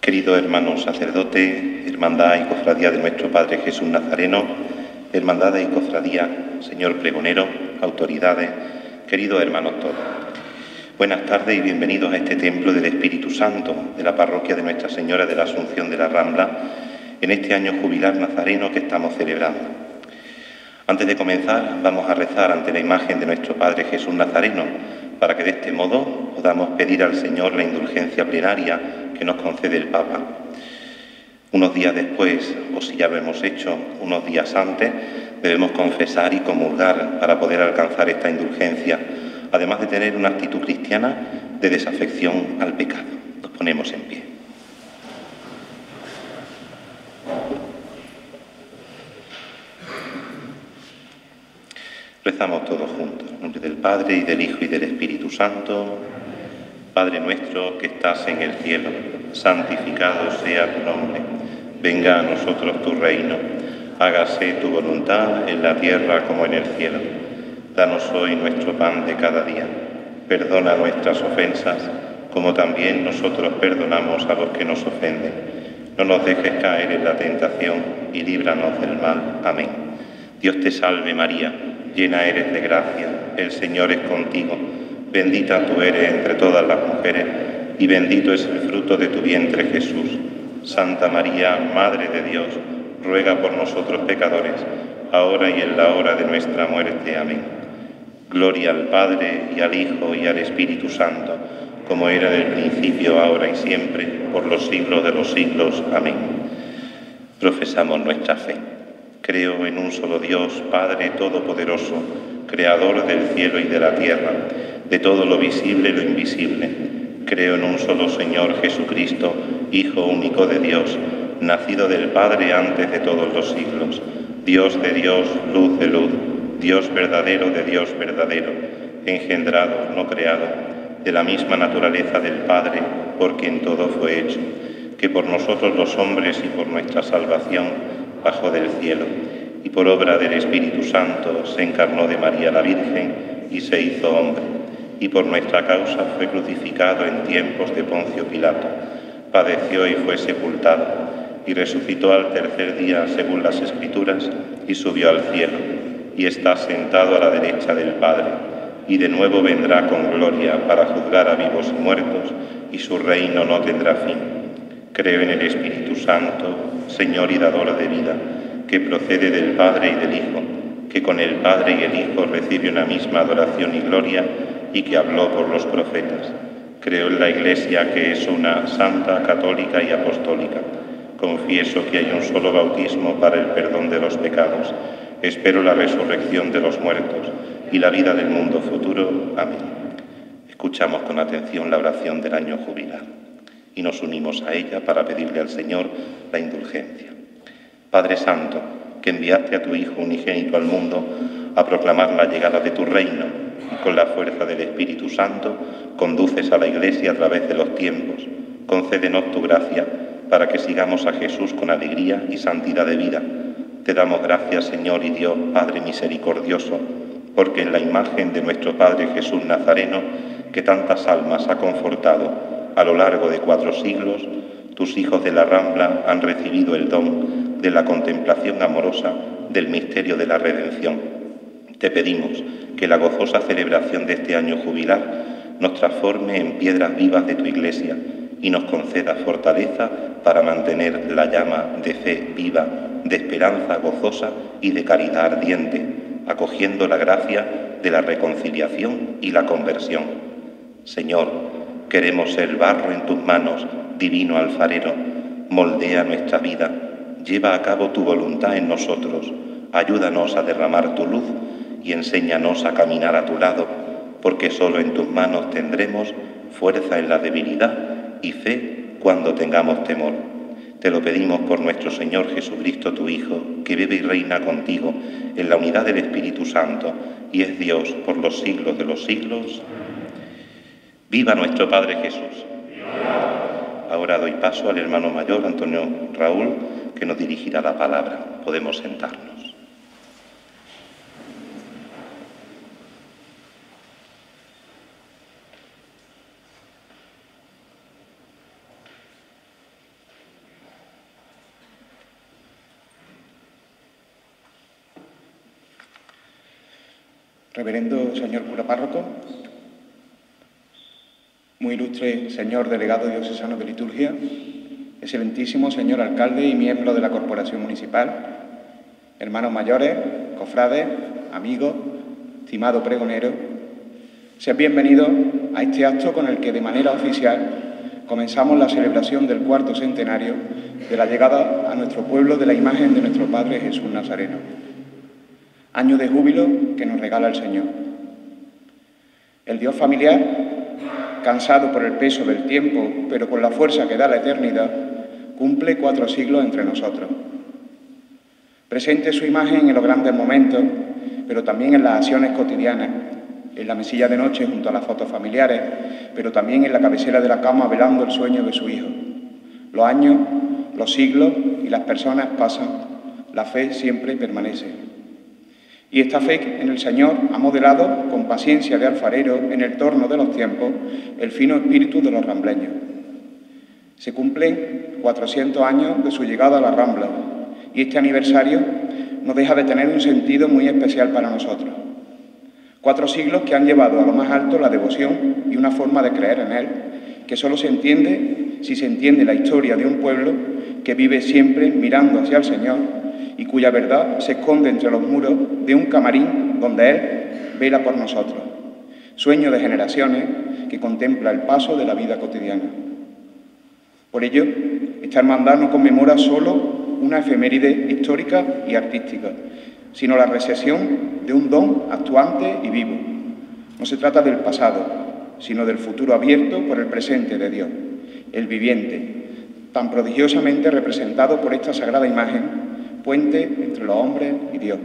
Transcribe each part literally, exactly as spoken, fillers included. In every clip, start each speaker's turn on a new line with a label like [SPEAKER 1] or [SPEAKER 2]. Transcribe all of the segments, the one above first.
[SPEAKER 1] Querido hermano sacerdote, hermandad y cofradía de nuestro Padre Jesús Nazareno, hermandad y cofradía, señor pregonero, autoridades, queridos hermanos todos. Buenas tardes y bienvenidos a este templo del Espíritu Santo de la parroquia de Nuestra Señora de la Asunción de la Rambla, en este año jubilar nazareno que estamos celebrando. Antes de comenzar, vamos a rezar ante la imagen de nuestro Padre Jesús Nazareno, para que de este modo podamos pedir al Señor la indulgencia plenaria que nos concede el Papa. Unos días después, o si ya lo hemos hecho unos días antes, debemos confesar y comulgar para poder alcanzar esta indulgencia, además de tener una actitud cristiana de desafección al pecado. Nos ponemos en pie. Rezamos todos juntos, en nombre del Padre, y del Hijo, y del Espíritu Santo. Padre nuestro que estás en el cielo, santificado sea tu nombre. Venga a nosotros tu reino. Hágase tu voluntad en la tierra como en el cielo. Danos hoy nuestro pan de cada día. Perdona nuestras ofensas, como también nosotros perdonamos a los que nos ofenden. No nos dejes caer en la tentación y líbranos del mal. Amén. Dios te salve María, llena eres de gracia, el Señor es contigo. Bendita tú eres entre todas las mujeres, y bendito es el fruto de tu vientre, Jesús. Santa María, Madre de Dios, ruega por nosotros pecadores, ahora y en la hora de nuestra muerte. Amén. Gloria al Padre, y al Hijo, y al Espíritu Santo, como era en el principio, ahora y siempre, por los siglos de los siglos. Amén. Profesamos nuestra fe. Creo en un solo Dios, Padre Todopoderoso, Creador del cielo y de la tierra, de todo lo visible y lo invisible. Creo en un solo Señor Jesucristo, Hijo único de Dios, nacido del Padre antes de todos los siglos, Dios de Dios, luz de luz, Dios verdadero de Dios verdadero, engendrado, no creado, de la misma naturaleza del Padre, por quien todo fue hecho, que por nosotros los hombres y por nuestra salvación bajó del cielo, y por obra del Espíritu Santo se encarnó de María la Virgen y se hizo hombre, y por nuestra causa fue crucificado en tiempos de Poncio Pilato, padeció y fue sepultado, y resucitó al tercer día según las Escrituras, y subió al cielo, y está sentado a la derecha del Padre, y de nuevo vendrá con gloria para juzgar a vivos y muertos, y su reino no tendrá fin. Creo en el Espíritu Santo, Señor y dador de vida, que procede del Padre y del Hijo, que con el Padre y el Hijo recibe una misma adoración y gloria, y que habló por los profetas. Creo en la Iglesia, que es una santa, católica y apostólica. Confieso que hay un solo bautismo para el perdón de los pecados. Espero la resurrección de los muertos y la vida del mundo futuro. Amén. Escuchamos con atención la oración del año jubilar y nos unimos a ella para pedirle al Señor la indulgencia. Padre Santo, que enviaste a tu Hijo unigénito al mundo a proclamar la llegada de tu reino, y con la fuerza del Espíritu Santo conduces a la Iglesia a través de los tiempos, concédenos tu gracia para que sigamos a Jesús con alegría y santidad de vida. Te damos gracias, Señor y Dios, Padre misericordioso, porque en la imagen de nuestro Padre Jesús Nazareno, que tantas almas ha confortado a lo largo de cuatro siglos, tus hijos de la Rambla han recibido el don de la contemplación amorosa del misterio de la redención. Te pedimos que la gozosa celebración de este año jubilar nos transforme en piedras vivas de tu Iglesia y nos conceda fortaleza para mantener la llama de fe viva, de esperanza gozosa y de caridad ardiente, acogiendo la gracia de la reconciliación y la conversión. Señor, queremos ser barro en tus manos, divino alfarero. Moldea nuestra vida, lleva a cabo tu voluntad en nosotros, ayúdanos a derramar tu luz y enséñanos a caminar a tu lado, porque solo en tus manos tendremos fuerza en la debilidad y fe cuando tengamos temor. Te lo pedimos por nuestro Señor Jesucristo, tu Hijo, que vive y reina contigo en la unidad del Espíritu Santo y es Dios por los siglos de los siglos. ¡Viva nuestro Padre Jesús! Ahora doy paso al hermano mayor, Antonio Raúl, que nos dirigirá la palabra. Podemos sentarnos.
[SPEAKER 2] Reverendo señor cura párroco, muy ilustre señor delegado diocesano de liturgia, excelentísimo señor alcalde y miembro de la corporación municipal, hermanos mayores, cofrades, amigos, estimado pregonero, sean bienvenidos a este acto con el que de manera oficial comenzamos la celebración del cuarto centenario de la llegada a nuestro pueblo de la imagen de nuestro Padre Jesús Nazareno. Año de júbilo que nos regala el Señor. El Dios familiar, cansado por el peso del tiempo, pero con la fuerza que da la eternidad, cumple cuatro siglos entre nosotros. Presente su imagen en los grandes momentos, pero también en las acciones cotidianas, en la mesilla de noche junto a las fotos familiares, pero también en la cabecera de la cama velando el sueño de su hijo. Los años, los siglos y las personas pasan, la fe siempre permanece. Y esta fe en el Señor ha modelado, con paciencia de alfarero, en el torno de los tiempos, el fino espíritu de los rambleños. Se cumplen cuatrocientos años de su llegada a la Rambla, y este aniversario no deja de tener un sentido muy especial para nosotros. Cuatro siglos que han llevado a lo más alto la devoción y una forma de creer en Él, que solo se entiende si se entiende la historia de un pueblo que vive siempre mirando hacia el Señor y cuya verdad se esconde entre los muros de un camarín donde Él vela por nosotros. Sueño de generaciones que contempla el paso de la vida cotidiana. Por ello, esta hermandad no conmemora solo una efeméride histórica y artística, sino la recepción de un don actuante y vivo. No se trata del pasado, sino del futuro abierto por el presente de Dios, el viviente, tan prodigiosamente representado por esta sagrada imagen, puente entre los hombres y Dios.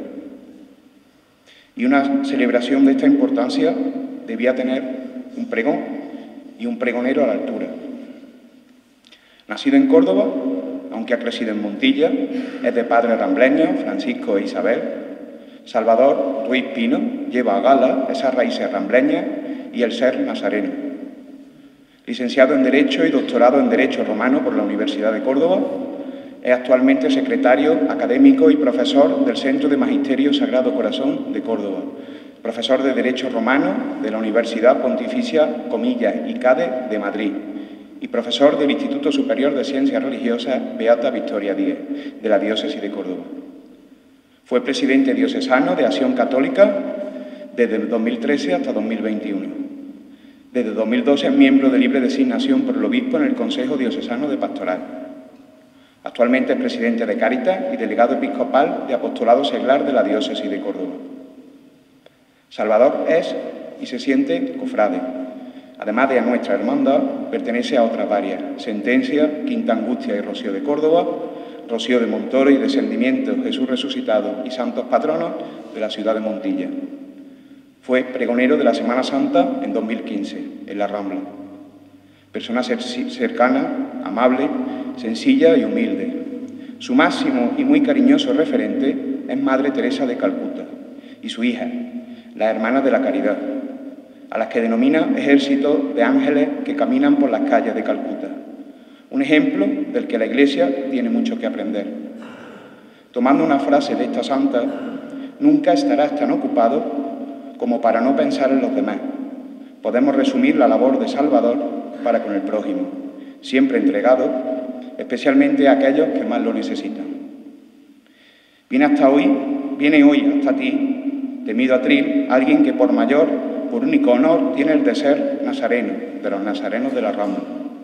[SPEAKER 2] Y una celebración de esta importancia debía tener un pregón y un pregonero a la altura. Nacido en Córdoba, aunque ha crecido en Montilla, es de padres rambleños, Francisco e Isabel. Salvador Ruiz Pino lleva a gala esas raíces rambleñas y el ser nazareno. Licenciado en Derecho y doctorado en Derecho Romano por la Universidad de Córdoba, es actualmente secretario académico y profesor del Centro de Magisterio Sagrado Corazón de Córdoba, profesor de Derecho Romano de la Universidad Pontificia Comillas y Cade de Madrid y profesor del Instituto Superior de Ciencias Religiosas Beata Victoria Díez de la Diócesis de Córdoba. Fue presidente diocesano de Acción Católica desde dos mil trece hasta dos mil veintiuno. Desde dos mil doce es miembro de libre designación por el obispo en el Consejo Diocesano de Pastoral. Actualmente es presidente de Cáritas y delegado episcopal de Apostolado Seglar de la Diócesis de Córdoba. Salvador es y se siente cofrade. Además de a nuestra hermandad, pertenece a otras varias: Sentencia, Quinta Angustia y Rocío de Córdoba, Rocío de Montoro y Descendimiento, Jesús Resucitado y Santos Patronos de la ciudad de Montilla. Fue pregonero de la Semana Santa en dos mil quince, en la Rambla. Persona cercana, amable, sencilla y humilde. Su máximo y muy cariñoso referente es Madre Teresa de Calcuta y su hija, la Hermana de la Caridad, a las que denomina ejército de ángeles que caminan por las calles de Calcuta. Un ejemplo del que la Iglesia tiene mucho que aprender. Tomando una frase de esta santa, nunca estarás tan ocupado como para no pensar en los demás. Podemos resumir la labor de Salvador para con el prójimo, siempre entregado, especialmente a aquellos que más lo necesitan. Viene hasta hoy, viene hoy hasta ti, temido atril, alguien que por mayor, por único honor, tiene el de ser nazareno, de los nazarenos de la Rambla.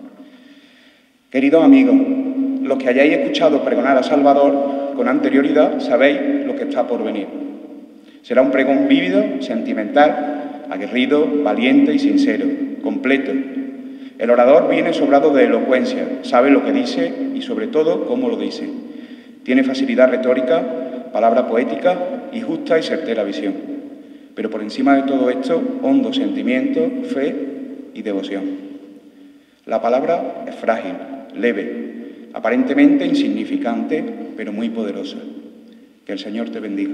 [SPEAKER 2] Queridos amigos, los que hayáis escuchado pregonar a Salvador con anterioridad, sabéis lo que está por venir. Será un pregón vívido, sentimental, aguerrido, valiente y sincero, completo. El orador viene sobrado de elocuencia, sabe lo que dice y sobre todo cómo lo dice. Tiene facilidad retórica, palabra poética y justa y certera visión. Pero por encima de todo esto, hondo sentimiento, fe y devoción. La palabra es frágil, leve, aparentemente insignificante, pero muy poderosa. Que el Señor te bendiga.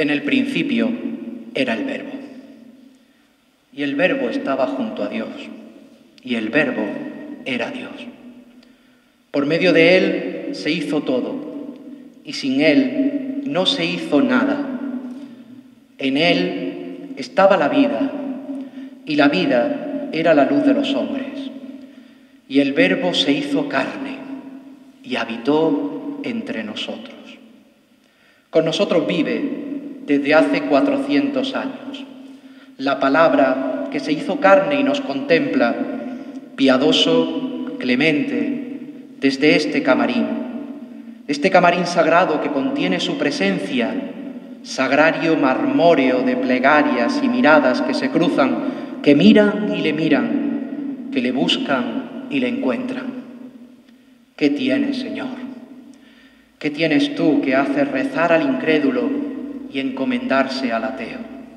[SPEAKER 3] En el principio era el Verbo, y el Verbo estaba junto a Dios, y el Verbo era Dios. Por medio de Él se hizo todo, y sin Él no se hizo nada. En Él estaba la vida, y la vida era la luz de los hombres. Y el Verbo se hizo carne, y habitó entre nosotros. Con nosotros vive desde hace cuatrocientos años. La palabra que se hizo carne y nos contempla, piadoso, clemente, desde este camarín, este camarín sagrado que contiene su presencia, sagrario marmóreo de plegarias y miradas que se cruzan, que miran y le miran, que le buscan y le encuentran. ¿Qué tienes, Señor? ¿Qué tienes tú que haces rezar al incrédulo y encomendarse al ateo?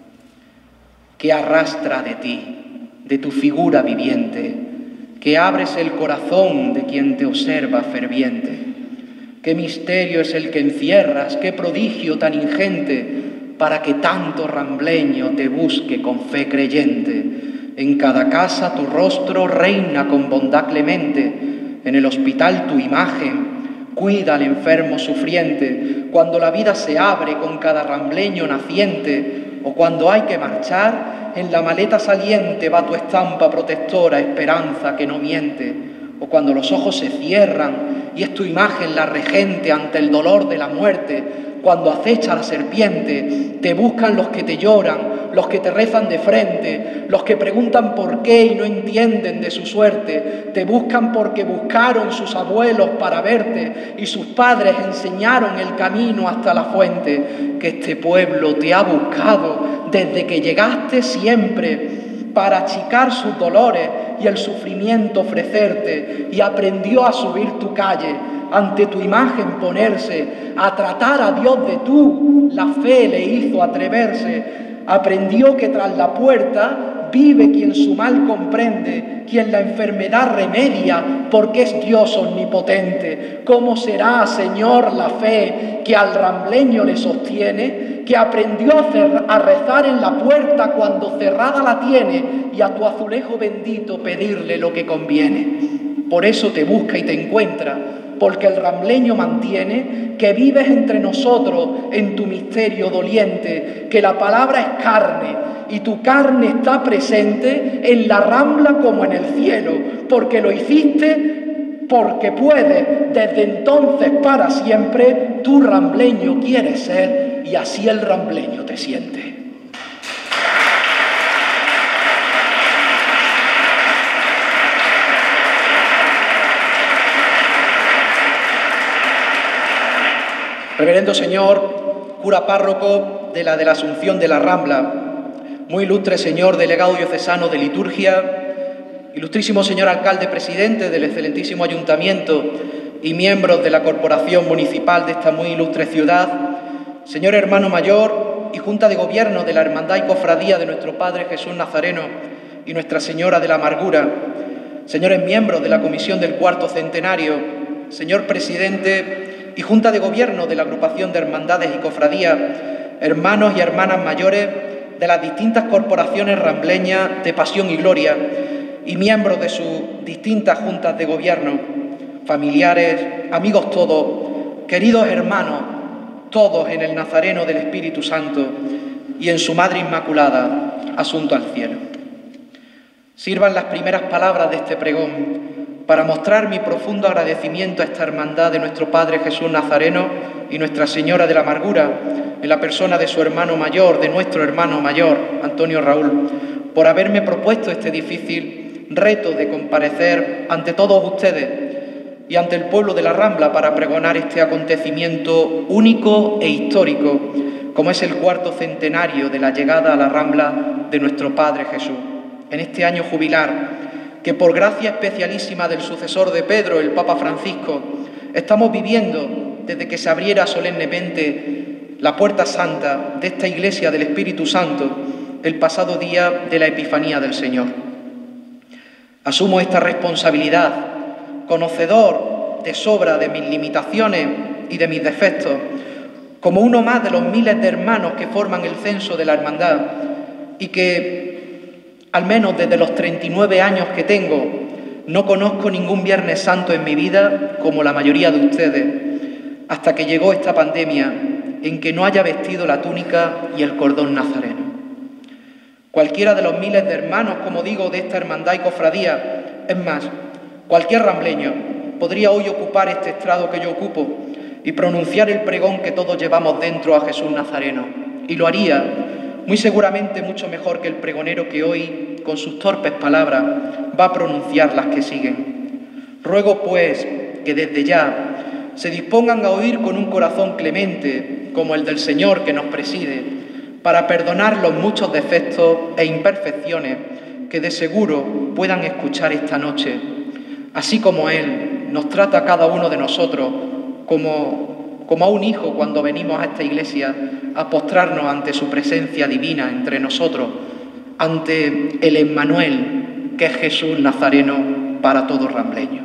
[SPEAKER 3] ¿Qué arrastra de ti, de tu figura viviente, que abres el corazón de quien te observa ferviente? ¿Qué misterio es el que encierras, qué prodigio tan ingente, para que tanto rambleño te busque con fe creyente? En cada casa tu rostro reina con bondad clemente, en el hospital tu imagen cuida al enfermo sufriente, cuando la vida se abre con cada rambleño naciente, o cuando hay que marchar, en la maleta saliente va tu estampa protectora, esperanza que no miente, o cuando los ojos se cierran y es tu imagen la regente ante el dolor de la muerte, cuando acecha la serpiente, te buscan los que te lloran, los que te rezan de frente, los que preguntan por qué y no entienden de su suerte, te buscan porque buscaron sus abuelos para verte y sus padres enseñaron el camino hasta la fuente, que este pueblo te ha buscado desde que llegaste siempre, para achicar sus dolores y el sufrimiento ofrecerte, y aprendió a subir tu calle, ante tu imagen ponerse, a tratar a Dios de tú, la fe le hizo atreverse, aprendió que tras la puerta vive quien su mal comprende, quien la enfermedad remedia, porque es Dios omnipotente. ¿Cómo será, Señor, la fe que al rambleño le sostiene, que aprendió a, cer- a rezar en la puerta cuando cerrada la tiene, y a tu azulejo bendito pedirle lo que conviene? Por eso te busca y te encuentra, porque el rambleño mantiene que vives entre nosotros en tu misterio doliente, que la palabra es carne, y tu carne está presente en la rambla como en el cielo, porque lo hiciste, porque puedes, desde entonces para siempre, tú rambleño quieres ser, y así el rambleño te siente. Reverendo señor, cura párroco de la de la Asunción de la Rambla, muy ilustre señor delegado diocesano de liturgia, ilustrísimo señor alcalde presidente del excelentísimo ayuntamiento y miembros de la corporación municipal de esta muy ilustre ciudad, señor hermano mayor y junta de gobierno de la hermandad y cofradía de nuestro Padre Jesús Nazareno y Nuestra Señora de la Amargura, señores miembros de la comisión del cuarto centenario, señor presidente y Junta de Gobierno de la Agrupación de Hermandades y Cofradías, hermanos y hermanas mayores de las distintas corporaciones rambleñas de Pasión y Gloria y miembros de sus distintas juntas de gobierno, familiares, amigos todos, queridos hermanos, todos en el Nazareno del Espíritu Santo y en su Madre Inmaculada, asunto al cielo. Sirvan las primeras palabras de este pregón para mostrar mi profundo agradecimiento a esta hermandad de nuestro Padre Jesús Nazareno y Nuestra Señora de la Amargura, en la persona de su hermano mayor, de nuestro hermano mayor, Antonio Raúl, por haberme propuesto este difícil reto de comparecer ante todos ustedes y ante el pueblo de la Rambla para pregonar este acontecimiento único e histórico, como es el cuarto centenario de la llegada a la Rambla de nuestro Padre Jesús. En este año jubilar, que por gracia especialísima del sucesor de Pedro, el Papa Francisco, estamos viviendo desde que se abriera solemnemente la puerta santa de esta Iglesia del Espíritu Santo el pasado día de la Epifanía del Señor. Asumo esta responsabilidad, conocedor de sobra de mis limitaciones y de mis defectos, como uno más de los miles de hermanos que forman el censo de la hermandad y que, al menos desde los treinta y nueve años que tengo, no conozco ningún Viernes Santo en mi vida, como la mayoría de ustedes, hasta que llegó esta pandemia en que no haya vestido la túnica y el cordón nazareno. Cualquiera de los miles de hermanos, como digo, de esta hermandad y cofradía, es más, cualquier rambleño podría hoy ocupar este estrado que yo ocupo y pronunciar el pregón que todos llevamos dentro a Jesús Nazareno. Y lo haría, muy seguramente, mucho mejor que el pregonero que hoy, con sus torpes palabras, va a pronunciar las que siguen. Ruego, pues, que desde ya se dispongan a oír con un corazón clemente, como el del Señor que nos preside, para perdonar los muchos defectos e imperfecciones que de seguro puedan escuchar esta noche, así como Él nos trata a cada uno de nosotros como, como a un hijo cuando venimos a esta iglesia a postrarnos ante su presencia divina entre nosotros, ante el Emmanuel, que es Jesús Nazareno para todo rambleño.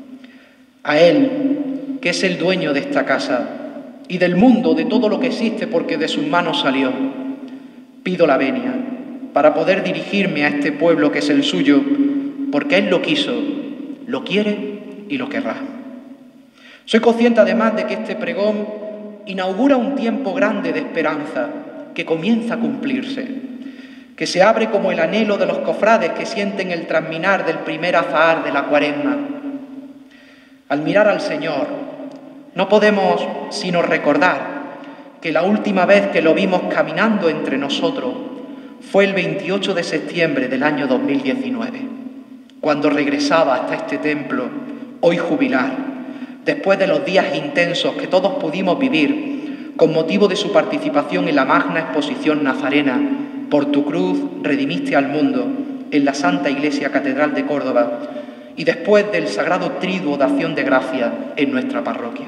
[SPEAKER 3] A Él, que es el dueño de esta casa y del mundo, de todo lo que existe, porque de sus manos salió, pido la venia para poder dirigirme a este pueblo que es el suyo, porque Él lo quiso, lo quiere y lo querrá. Soy consciente además de que este pregón inaugura un tiempo grande de esperanza que comienza a cumplirse, que se abre como el anhelo de los cofrades que sienten el transminar del primer azahar de la Cuaresma. Al mirar al Señor, no podemos sino recordar que la última vez que lo vimos caminando entre nosotros fue el veintiocho de septiembre del año dos mil diecinueve, cuando regresaba hasta este templo, hoy jubilar, después de los días intensos que todos pudimos vivir con motivo de su participación en la magna exposición nazarena Por tu cruz redimiste al mundo en la Santa Iglesia Catedral de Córdoba y después del sagrado triduo de acción de gracia en nuestra parroquia.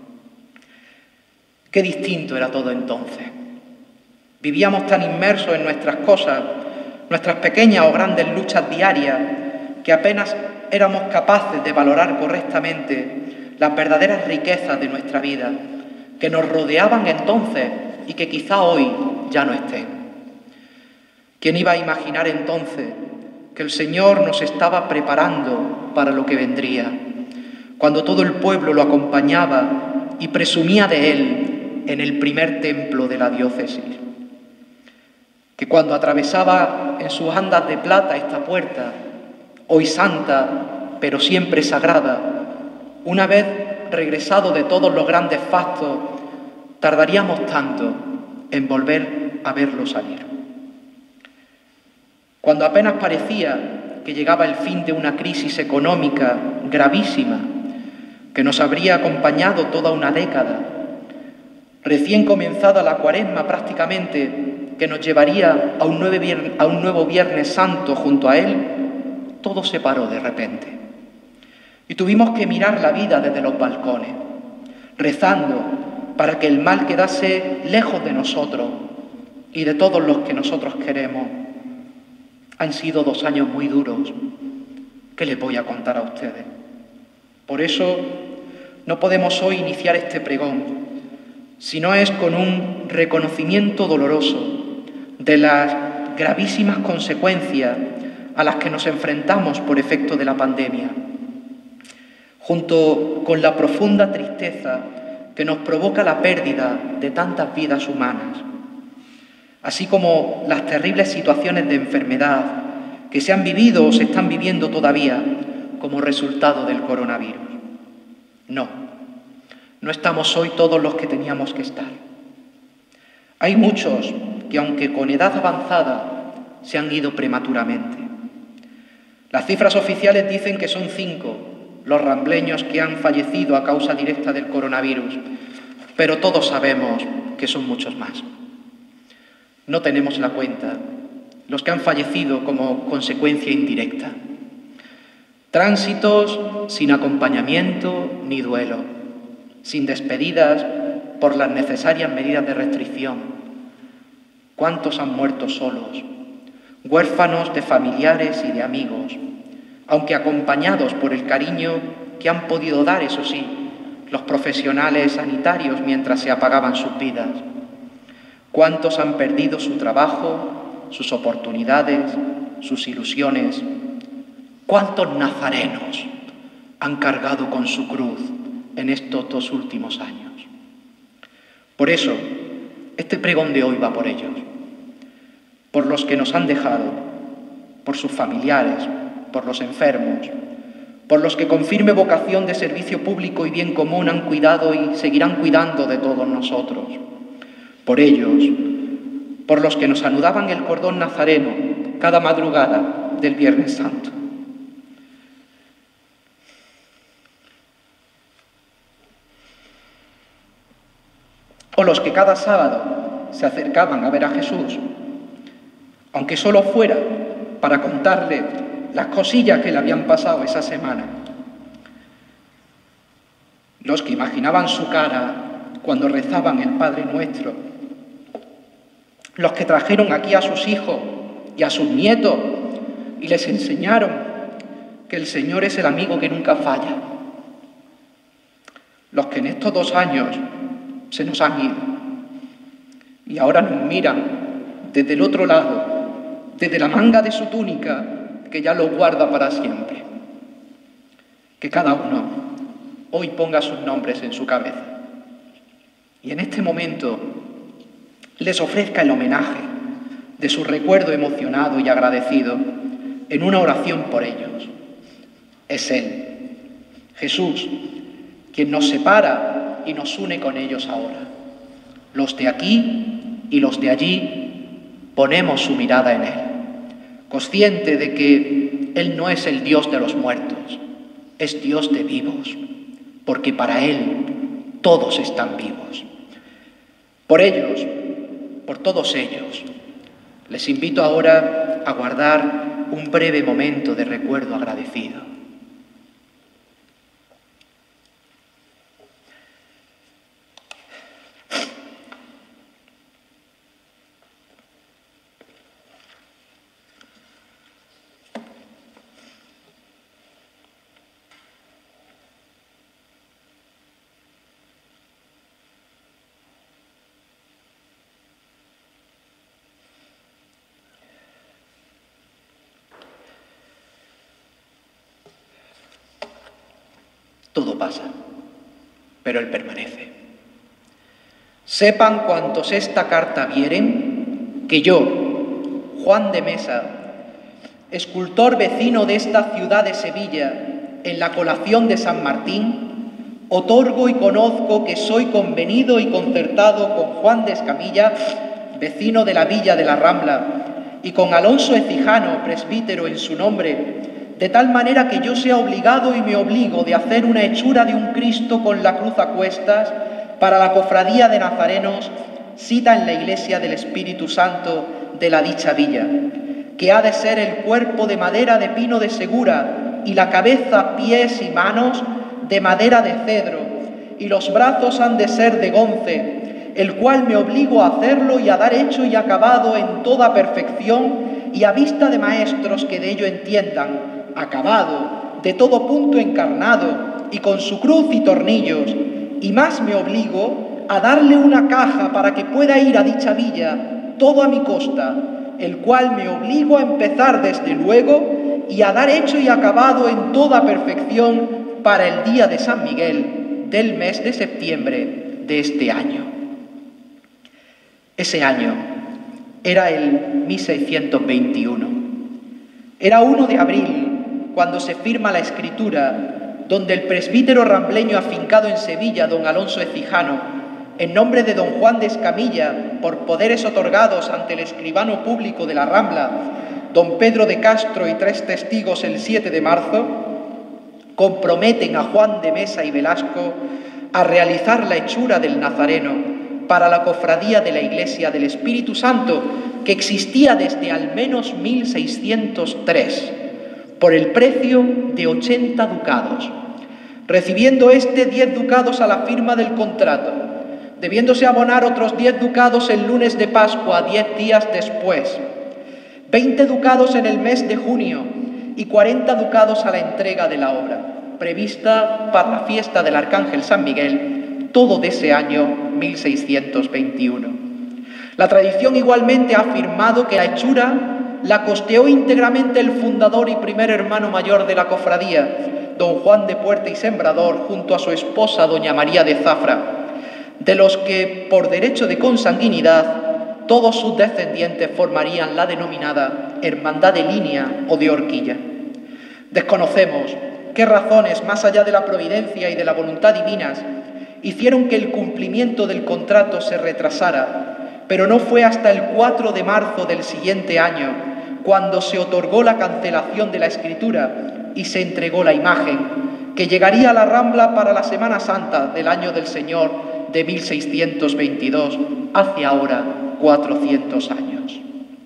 [SPEAKER 3] Qué distinto era todo entonces. Vivíamos tan inmersos en nuestras cosas, nuestras pequeñas o grandes luchas diarias, que apenas éramos capaces de valorar correctamente las verdaderas riquezas de nuestra vida, que nos rodeaban entonces y que quizá hoy ya no estén. ¿Quién iba a imaginar entonces que el Señor nos estaba preparando para lo que vendría, cuando todo el pueblo lo acompañaba y presumía de Él en el primer templo de la diócesis? Que cuando atravesaba en sus andas de plata esta puerta, hoy santa, pero siempre sagrada, una vez regresado de todos los grandes fastos, tardaríamos tanto en volver a verlo salir. Cuando apenas parecía que llegaba el fin de una crisis económica gravísima que nos habría acompañado toda una década, recién comenzada la Cuaresma prácticamente, que nos llevaría a un, nuevo viernes, a un nuevo Viernes Santo junto a Él, todo se paró de repente. Y tuvimos que mirar la vida desde los balcones, rezando para que el mal quedase lejos de nosotros y de todos los que nosotros queremos. Han sido dos años muy duros. ¿Qué les voy a contar a ustedes? Por eso no podemos hoy iniciar este pregón, sino es con un reconocimiento doloroso de las gravísimas consecuencias a las que nos enfrentamos por efecto de la pandemia, junto con la profunda tristeza que nos provoca la pérdida de tantas vidas humanas, así como las terribles situaciones de enfermedad que se han vivido o se están viviendo todavía como resultado del coronavirus. No, no estamos hoy todos los que teníamos que estar. Hay muchos que, aunque con edad avanzada, se han ido prematuramente. Las cifras oficiales dicen que son cinco los rambleños que han fallecido a causa directa del coronavirus, pero todos sabemos que son muchos más. No tenemos la cuenta los que han fallecido como consecuencia indirecta. Tránsitos sin acompañamiento ni duelo, sin despedidas por las necesarias medidas de restricción. ¿Cuántos han muerto solos, huérfanos de familiares y de amigos, aunque acompañados por el cariño que han podido dar, eso sí, los profesionales sanitarios mientras se apagaban sus vidas. ¿Cuántos han perdido su trabajo, sus oportunidades, sus ilusiones? ¿Cuántos nazarenos han cargado con su cruz en estos dos últimos años? Por eso, este pregón de hoy va por ellos, por los que nos han dejado, por sus familiares, por los enfermos, por los que con firme vocación de servicio público y bien común han cuidado y seguirán cuidando de todos nosotros, por ellos, por los que nos anudaban el cordón nazareno cada madrugada del Viernes Santo. O los que cada sábado se acercaban a ver a Jesús, aunque solo fuera para contarle las cosillas que le habían pasado esa semana. Los que imaginaban su cara cuando rezaban el Padre Nuestro. Los que trajeron aquí a sus hijos y a sus nietos y les enseñaron que el Señor es el amigo que nunca falla. Los que en estos dos años se nos han ido y ahora nos miran desde el otro lado, desde la manga de su túnica, que ya lo guarda para siempre. Que cada uno hoy ponga sus nombres en su cabeza y en este momento les ofrezca el homenaje de su recuerdo emocionado y agradecido en una oración por ellos. Es Él, Jesús, quien nos separa y nos une con ellos ahora. Los de aquí y los de allí ponemos su mirada en Él, consciente de que Él no es el Dios de los muertos, es Dios de vivos, porque para Él todos están vivos. Por ellos, por todos ellos, les invito ahora a guardar un breve momento de recuerdo agradecido. Todo pasa, pero Él permanece. Sepan cuantos esta carta vieren, que yo, Juan de Mesa, escultor vecino de esta ciudad de Sevilla, en la colación de San Martín, otorgo y conozco que soy convenido y concertado con Juan de Escamilla, vecino de la villa de la Rambla, y con Alonso Ecijano, presbítero en su nombre, de tal manera que yo sea obligado y me obligo de hacer una hechura de un Cristo con la cruz a cuestas para la cofradía de nazarenos, cita en la iglesia del Espíritu Santo de la dicha villa, que ha de ser el cuerpo de madera de pino de Segura y la cabeza, pies y manos de madera de cedro, y los brazos han de ser de gonce, el cual me obligo a hacerlo y a dar hecho y acabado en toda perfección y a vista de maestros que de ello entiendan, acabado, de todo punto encarnado y con su cruz y tornillos, y más me obligo a darle una caja para que pueda ir a dicha villa, todo a mi costa, el cual me obligo a empezar desde luego y a dar hecho y acabado en toda perfección para el día de San Miguel del mes de septiembre de este año. Ese año era el mil seiscientos veintiuno. Era uno de abril cuando se firma la escritura donde el presbítero rambleño afincado en Sevilla, don Alonso Ecijano, en nombre de don Juan de Escamilla, por poderes otorgados ante el escribano público de la Rambla, don Pedro de Castro y tres testigos el siete de marzo, comprometen a Juan de Mesa y Velasco a realizar la hechura del Nazareno para la cofradía de la Iglesia del Espíritu Santo, que existía desde al menos mil seiscientos tres, por el precio de ochenta ducados, recibiendo este diez ducados a la firma del contrato, debiéndose abonar otros diez ducados el lunes de Pascua, diez días después, veinte ducados en el mes de junio y cuarenta ducados a la entrega de la obra. prevista para la fiesta del Arcángel San Miguel, todo de ese año mil seiscientos veintiuno. La tradición igualmente ha afirmado que la hechura la costeó íntegramente el fundador y primer hermano mayor de la cofradía, don Juan de Puerta y Sembrador, junto a su esposa doña María de Zafra, de los que, por derecho de consanguinidad, todos sus descendientes formarían la denominada Hermandad de Línea o de Horquilla. Desconocemos qué razones, más allá de la providencia y de la voluntad divinas, hicieron que el cumplimiento del contrato se retrasara, pero no fue hasta el cuatro de marzo del siguiente año cuando se otorgó la cancelación de la escritura y se entregó la imagen, que llegaría a la Rambla para la Semana Santa del año del Señor de mil seiscientos veintidós, hace ahora cuatrocientos años.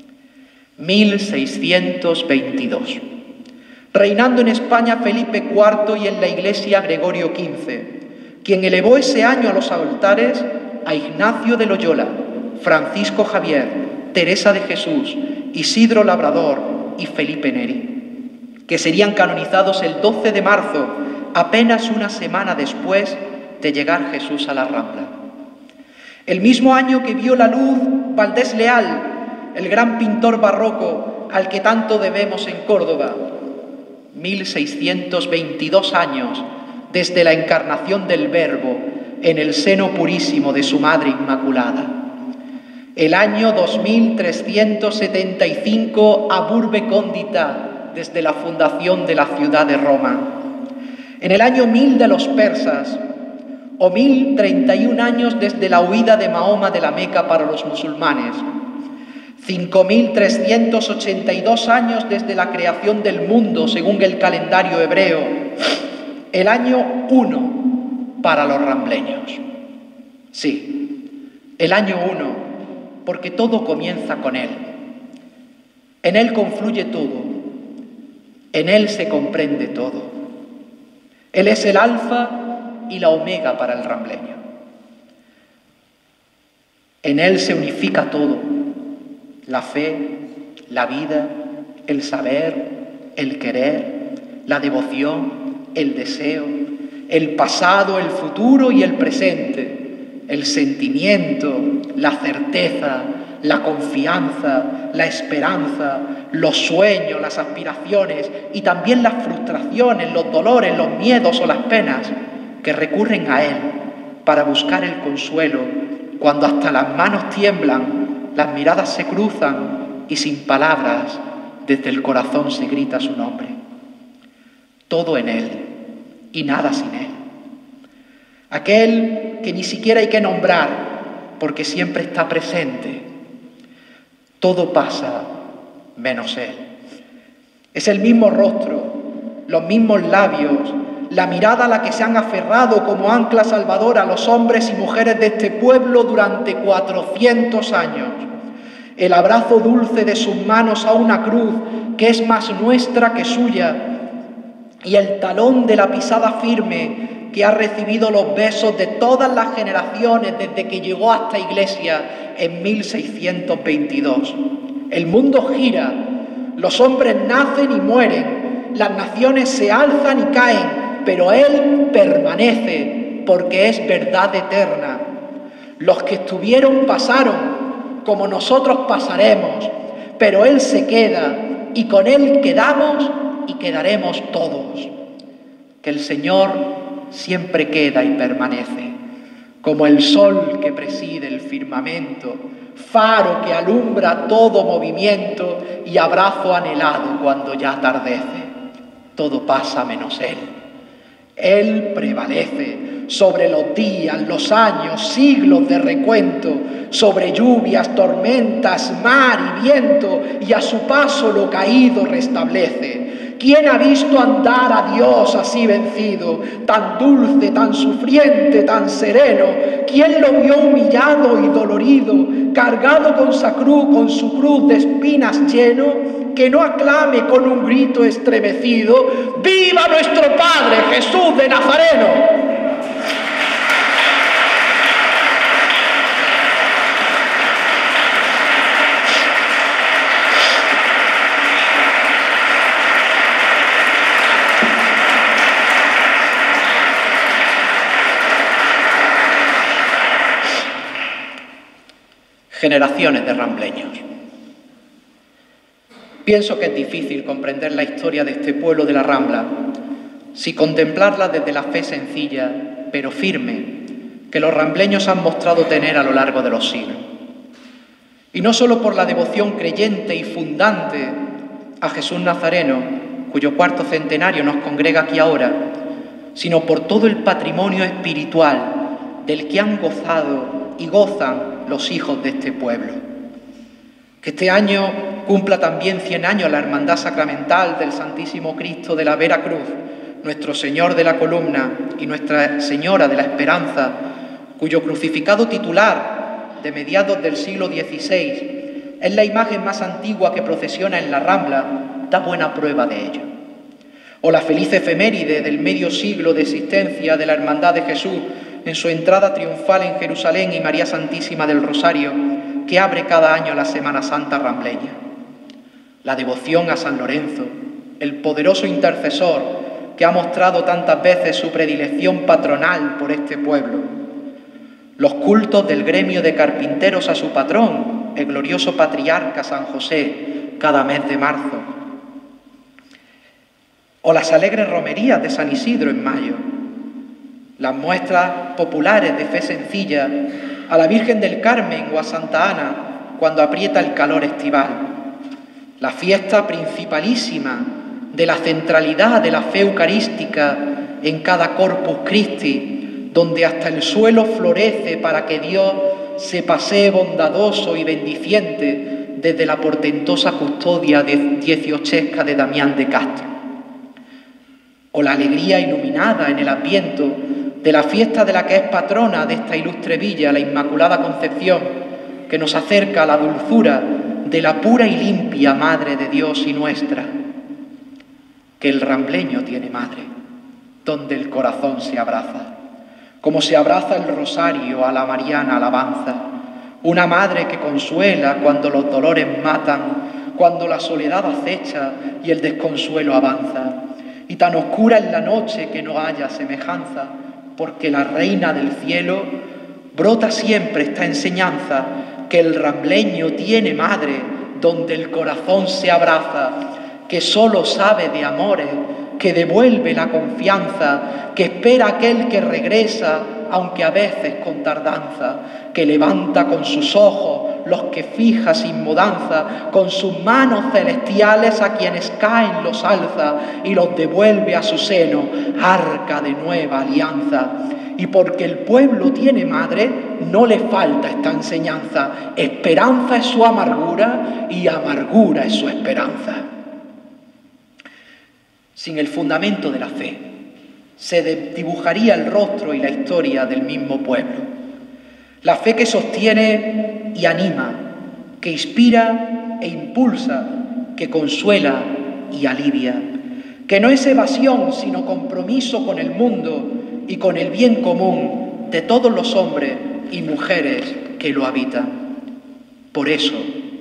[SPEAKER 3] mil seiscientos veintidós. Reinando en España Felipe cuarto y en la Iglesia Gregorio quince, quien elevó ese año a los altares a Ignacio de Loyola, Francisco Javier, Teresa de Jesús, Isidro Labrador y Felipe Neri, que serían canonizados el doce de marzo, apenas una semana después de llegar Jesús a la Rambla. El mismo año que vio la luz Valdés Leal, el gran pintor barroco al que tanto debemos en Córdoba, mil seiscientos veintidós años desde la encarnación del Verbo en el seno purísimo de su Madre Inmaculada. El año dos mil trescientos setenta y cinco a Burbe Condita, desde la fundación de la ciudad de Roma. En el año mil de los persas, o mil treinta y un años desde la huida de Mahoma de la Meca para los musulmanes. cinco mil trescientos ochenta y dos años desde la creación del mundo según el calendario hebreo. El año uno para los rambleños. Sí, el año uno, porque todo comienza con Él. En Él confluye todo, en Él se comprende todo. Él es el alfa y la omega para el rambleño. En Él se unifica todo, la fe, la vida, el saber, el querer, la devoción, el deseo, el pasado, el futuro y el presente, el sentimiento, la certeza, la confianza, la esperanza, los sueños, las aspiraciones y también las frustraciones, los dolores, los miedos o las penas que recurren a Él para buscar el consuelo cuando hasta las manos tiemblan, las miradas se cruzan y sin palabras desde el corazón se grita su nombre. Todo en Él y nada sin Él. Aquel que ni siquiera hay que nombrar porque siempre está presente. Todo pasa menos Él. Es el mismo rostro, los mismos labios, la mirada a la que se han aferrado como ancla salvadora los hombres y mujeres de este pueblo durante cuatrocientos años. El abrazo dulce de sus manos a una cruz que es más nuestra que suya y el talón de la pisada firme que ha recibido los besos de todas las generaciones desde que llegó a esta iglesia en mil seiscientos veintidós. El mundo gira, los hombres nacen y mueren, las naciones se alzan y caen, pero Él permanece porque es verdad eterna. Los que estuvieron pasaron, como nosotros pasaremos, pero Él se queda y con Él quedamos y quedaremos todos. Que el Señor siempre queda y permanece, como el sol que preside el firmamento, faro que alumbra todo movimiento y abrazo anhelado cuando ya atardece. Todo pasa menos Él. Él prevalece sobre los días, los años, siglos de recuento, sobre lluvias, tormentas, mar y viento, y a su paso lo caído restablece. ¿Quién ha visto andar a Dios así vencido, tan dulce, tan sufriente, tan sereno? ¿Quién lo vio humillado y dolorido, cargado con su cruz, con su cruz de espinas lleno? Que no aclame con un grito estremecido: ¡Viva nuestro Padre Jesús de Nazareno! Generaciones de rambleños. Pienso que es difícil comprender la historia de este pueblo de la Rambla si contemplarla desde la fe sencilla, pero firme, que los rambleños han mostrado tener a lo largo de los siglos. Y no solo por la devoción creyente y fundante a Jesús Nazareno, cuyo cuarto centenario nos congrega aquí ahora, sino por todo el patrimonio espiritual del que han gozado y gozan los hijos de este pueblo. Que este año cumpla también cien años la Hermandad Sacramental del Santísimo Cristo de la Vera Cruz, nuestro Señor de la Columna y Nuestra Señora de la Esperanza, cuyo crucificado titular de mediados del siglo dieciséis es la imagen más antigua que procesiona en la Rambla, da buena prueba de ello. O la feliz efeméride del medio siglo de existencia de la Hermandad de Jesús en su entrada triunfal en Jerusalén y María Santísima del Rosario, que abre cada año la Semana Santa rambleña. La devoción a San Lorenzo, el poderoso intercesor que ha mostrado tantas veces su predilección patronal por este pueblo. Los cultos del gremio de carpinteros a su patrón, el glorioso patriarca San José, cada mes de marzo. O las alegres romerías de San Isidro en mayo. Las muestras populares de fe sencilla a la Virgen del Carmen o a Santa Ana cuando aprieta el calor estival. La fiesta principalísima de la centralidad de la fe eucarística en cada Corpus Christi, donde hasta el suelo florece para que Dios se pasee bondadoso y bendiciente desde la portentosa custodia dieciochesca de Damián de Castro. O la alegría iluminada en el Adviento de la fiesta de la que es patrona de esta ilustre villa, la Inmaculada Concepción, que nos acerca a la dulzura de la pura y limpia Madre de Dios y nuestra. Que el rambleño tiene madre, donde el corazón se abraza, como se abraza el rosario a la mariana alabanza, una madre que consuela cuando los dolores matan, cuando la soledad acecha y el desconsuelo avanza, y tan oscura es la noche que no haya semejanza, porque la Reina del Cielo brota siempre esta enseñanza, que el rambleño tiene madre, donde el corazón se abraza, que solo sabe de amores, que devuelve la confianza, que espera a aquel que regresa, aunque a veces con tardanza, que levanta con sus ojos los que fija sin mudanza, con sus manos celestiales a quienes caen los alza y los devuelve a su seno, arca de nueva alianza. Y porque el pueblo tiene madre, no le falta esta enseñanza. Esperanza es su amargura y amargura es su esperanza. Sin el fundamento de la fe, se dibujaría el rostro y la historia del mismo pueblo. La fe que sostiene y anima, que inspira e impulsa, que consuela y alivia, que no es evasión sino compromiso con el mundo y con el bien común de todos los hombres y mujeres que lo habitan. Por eso,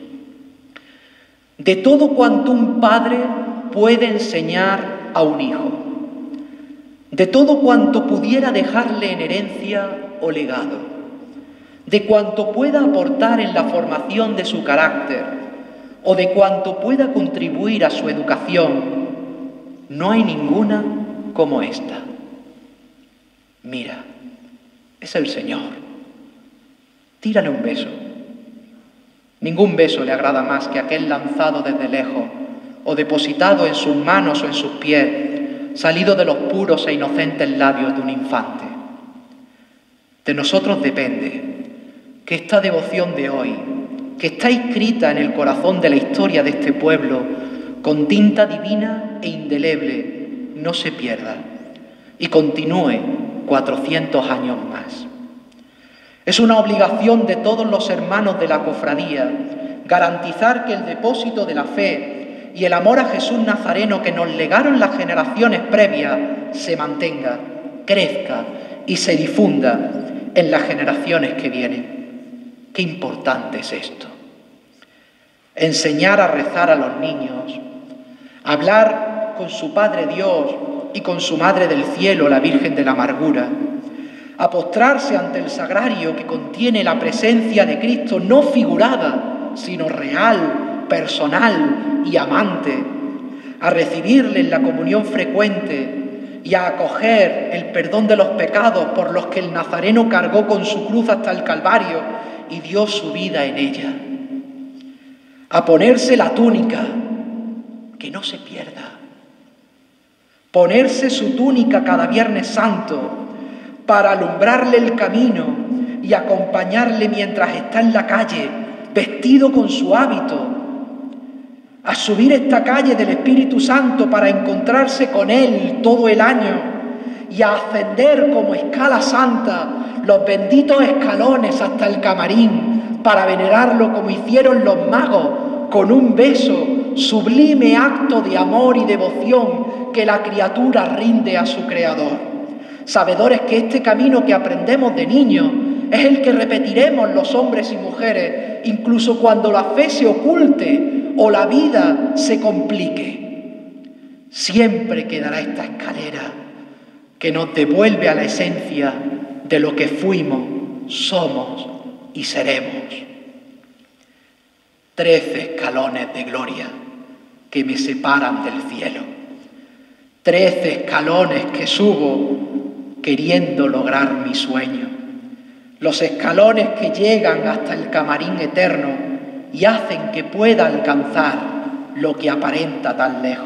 [SPEAKER 3] de todo cuanto un padre puede enseñar a un hijo, de todo cuanto pudiera dejarle en herencia o legado, de cuanto pueda aportar en la formación de su carácter o de cuanto pueda contribuir a su educación, no hay ninguna como esta. Mira, es el Señor. Tírale un beso. Ningún beso le agrada más que aquel lanzado desde lejos o depositado en sus manos o en sus pies, salido de los puros e inocentes labios de un infante. De nosotros depende que esta devoción de hoy, que está inscrita en el corazón de la historia de este pueblo, con tinta divina e indeleble, no se pierda y continúe cuatrocientos años más. Es una obligación de todos los hermanos de la cofradía garantizar que el depósito de la fe y el amor a Jesús Nazareno que nos legaron las generaciones previas se mantenga, crezca y se difunda en las generaciones que vienen. Qué importante es esto. Enseñar a rezar a los niños, hablar con su Padre Dios y con su Madre del Cielo, la Virgen de la Amargura, a postrarse ante el sagrario que contiene la presencia de Cristo, no figurada, sino real, personal y amante, a recibirle en la comunión frecuente y a acoger el perdón de los pecados por los que el nazareno cargó con su cruz hasta el Calvario y dio su vida en ella, a ponerse la túnica, que no se pierda, ponerse su túnica cada Viernes Santo para alumbrarle el camino y acompañarle mientras está en la calle, vestido con su hábito, a subir esta calle del Espíritu Santo para encontrarse con Él todo el año y a ascender como escala santa los benditos escalones hasta el camarín para venerarlo como hicieron los magos con un beso, sublime acto de amor y devoción que la criatura rinde a su Creador. Sabedores que este camino que aprendemos de niños es el que repetiremos los hombres y mujeres, incluso cuando la fe se oculte o la vida se complique. Siempre quedará esta escalera que nos devuelve a la esencia de lo que fuimos, somos y seremos. Trece escalones de gloria que me separan del cielo. Trece escalones que subo queriendo lograr mi sueño. Los escalones que llegan hasta el camarín eterno y hacen que pueda alcanzar lo que aparenta tan lejos.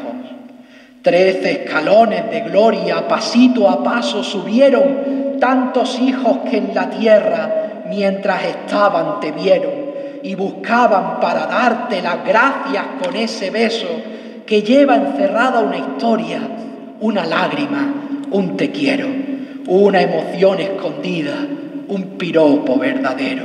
[SPEAKER 3] Trece escalones de gloria, pasito a paso subieron tantos hijos que en la tierra mientras estaban te vieron y buscaban para darte las gracias con ese beso que lleva encerrada una historia, una lágrima, un te quiero, una emoción escondida, un piropo verdadero.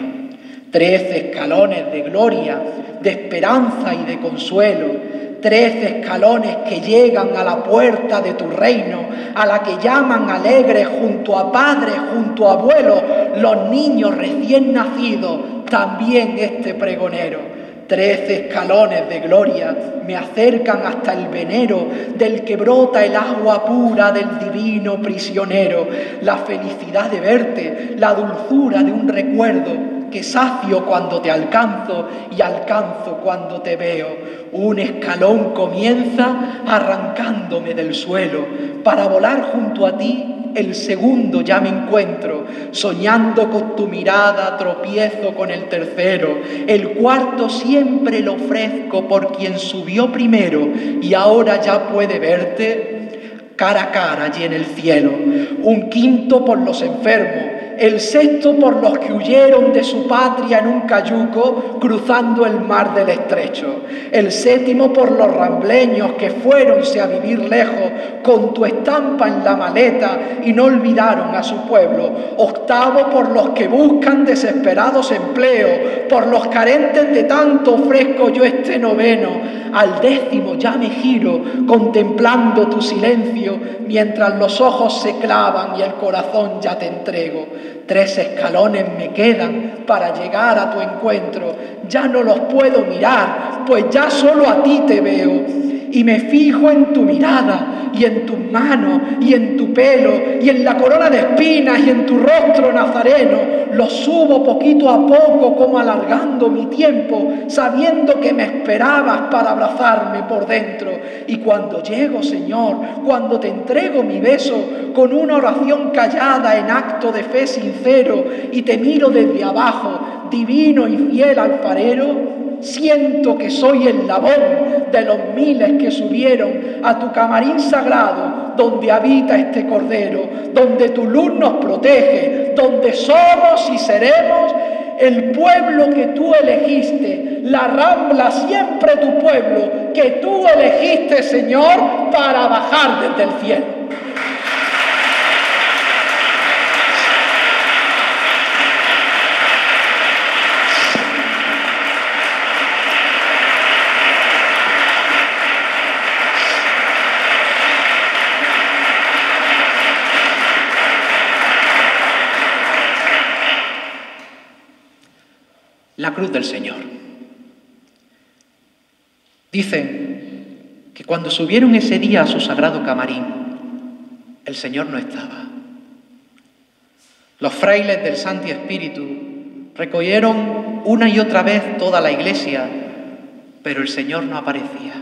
[SPEAKER 3] Trece escalones de gloria, de esperanza y de consuelo. Trece escalones que llegan a la puerta de tu reino, a la que llaman alegres junto a padres, junto a abuelos, los niños recién nacidos, también este pregonero. Trece escalones de gloria me acercan hasta el venero del que brota el agua pura del divino prisionero, la felicidad de verte, la dulzura de un recuerdo que sacio cuando te alcanzo y alcanzo cuando te veo. Un escalón comienza arrancándome del suelo, para volar junto a ti el segundo ya me encuentro, soñando con tu mirada tropiezo con el tercero, el cuarto siempre lo ofrezco por quien subió primero y ahora ya puede verte cara a cara allí en el cielo, un quinto por los enfermos, el sexto por los que huyeron de su patria en un cayuco cruzando el mar del estrecho, el séptimo por los rambleños que fuéronse a vivir lejos con tu estampa en la maleta y no olvidaron a su pueblo, octavo por los que buscan desesperados empleos, por los carentes de tanto ofrezco yo este noveno, al décimo ya me giro contemplando tu silencio mientras los ojos se clavan y el corazón ya te entrego. Tres escalones me quedan para llegar a tu encuentro. Ya no los puedo mirar, pues ya solo a ti te veo. Y me fijo en tu mirada, y en tus manos, y en tu pelo, y en la corona de espinas, y en tu rostro nazareno. Lo subo poquito a poco, como alargando mi tiempo, sabiendo que me esperabas para abrazarme por dentro. Y cuando llego, Señor, cuando te entrego mi beso, con una oración callada en acto de fe sincero, y te miro desde abajo, divino y fiel alfarero, siento que soy el labón de los miles que subieron a tu camarín sagrado, donde habita este Cordero, donde tu luz nos protege, donde somos y seremos el pueblo que tú elegiste, la Rambla siempre tu pueblo, que tú elegiste, Señor, para bajar desde el cielo. La cruz del Señor. Dicen que cuando subieron ese día a su sagrado camarín, el Señor no estaba. Los frailes del Santi Espíritu recogieron una y otra vez toda la iglesia, pero el Señor no aparecía.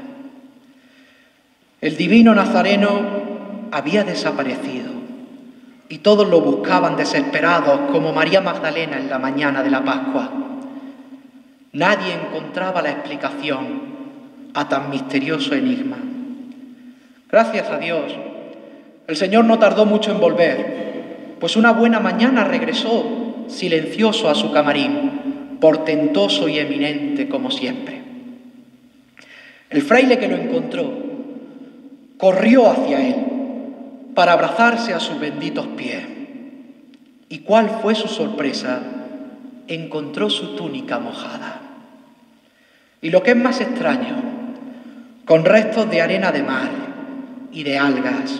[SPEAKER 3] El divino Nazareno había desaparecido y todos lo buscaban desesperados, como María Magdalena en la mañana de la Pascua. Nadie encontraba la explicación a tan misterioso enigma. Gracias a Dios, el Señor no tardó mucho en volver, pues una buena mañana regresó silencioso a su camarín, portentoso y eminente como siempre. El fraile que lo encontró corrió hacia él para abrazarse a sus benditos pies. ¿Y cuál fue su sorpresa? Encontró su túnica mojada. Y lo que es más extraño, con restos de arena de mar y de algas,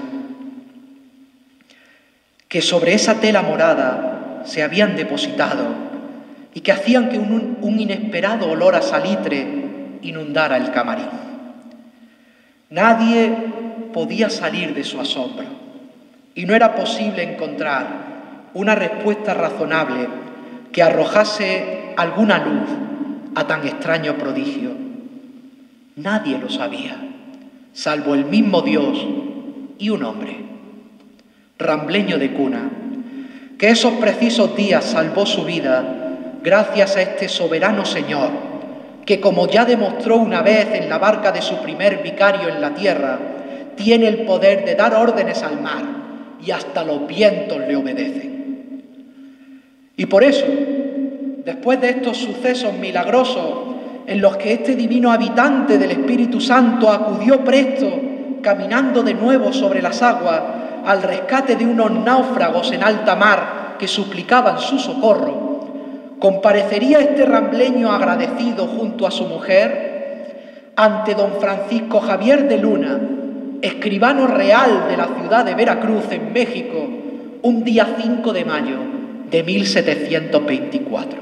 [SPEAKER 3] que sobre esa tela morada se habían depositado y que hacían que un, un inesperado olor a salitre inundara el camarín. Nadie podía salir de su asombro y no era posible encontrar una respuesta razonable que arrojase alguna luz a tan extraño prodigio. Nadie lo sabía, salvo el mismo Dios y un hombre, rambleño de cuna, que esos precisos días salvó su vida gracias a este soberano Señor, que, como ya demostró una vez en la barca de su primer vicario en la tierra, tiene el poder de dar órdenes al mar y hasta los vientos le obedecen. Y por eso, después de estos sucesos milagrosos en los que este divino habitante del Espíritu Santo acudió presto, caminando de nuevo sobre las aguas, al rescate de unos náufragos en alta mar que suplicaban su socorro, comparecería este rambleño agradecido junto a su mujer ante don Francisco Javier de Luna, escribano real de la ciudad de Veracruz, en México, un día cinco de mayo de mil setecientos veinticuatro.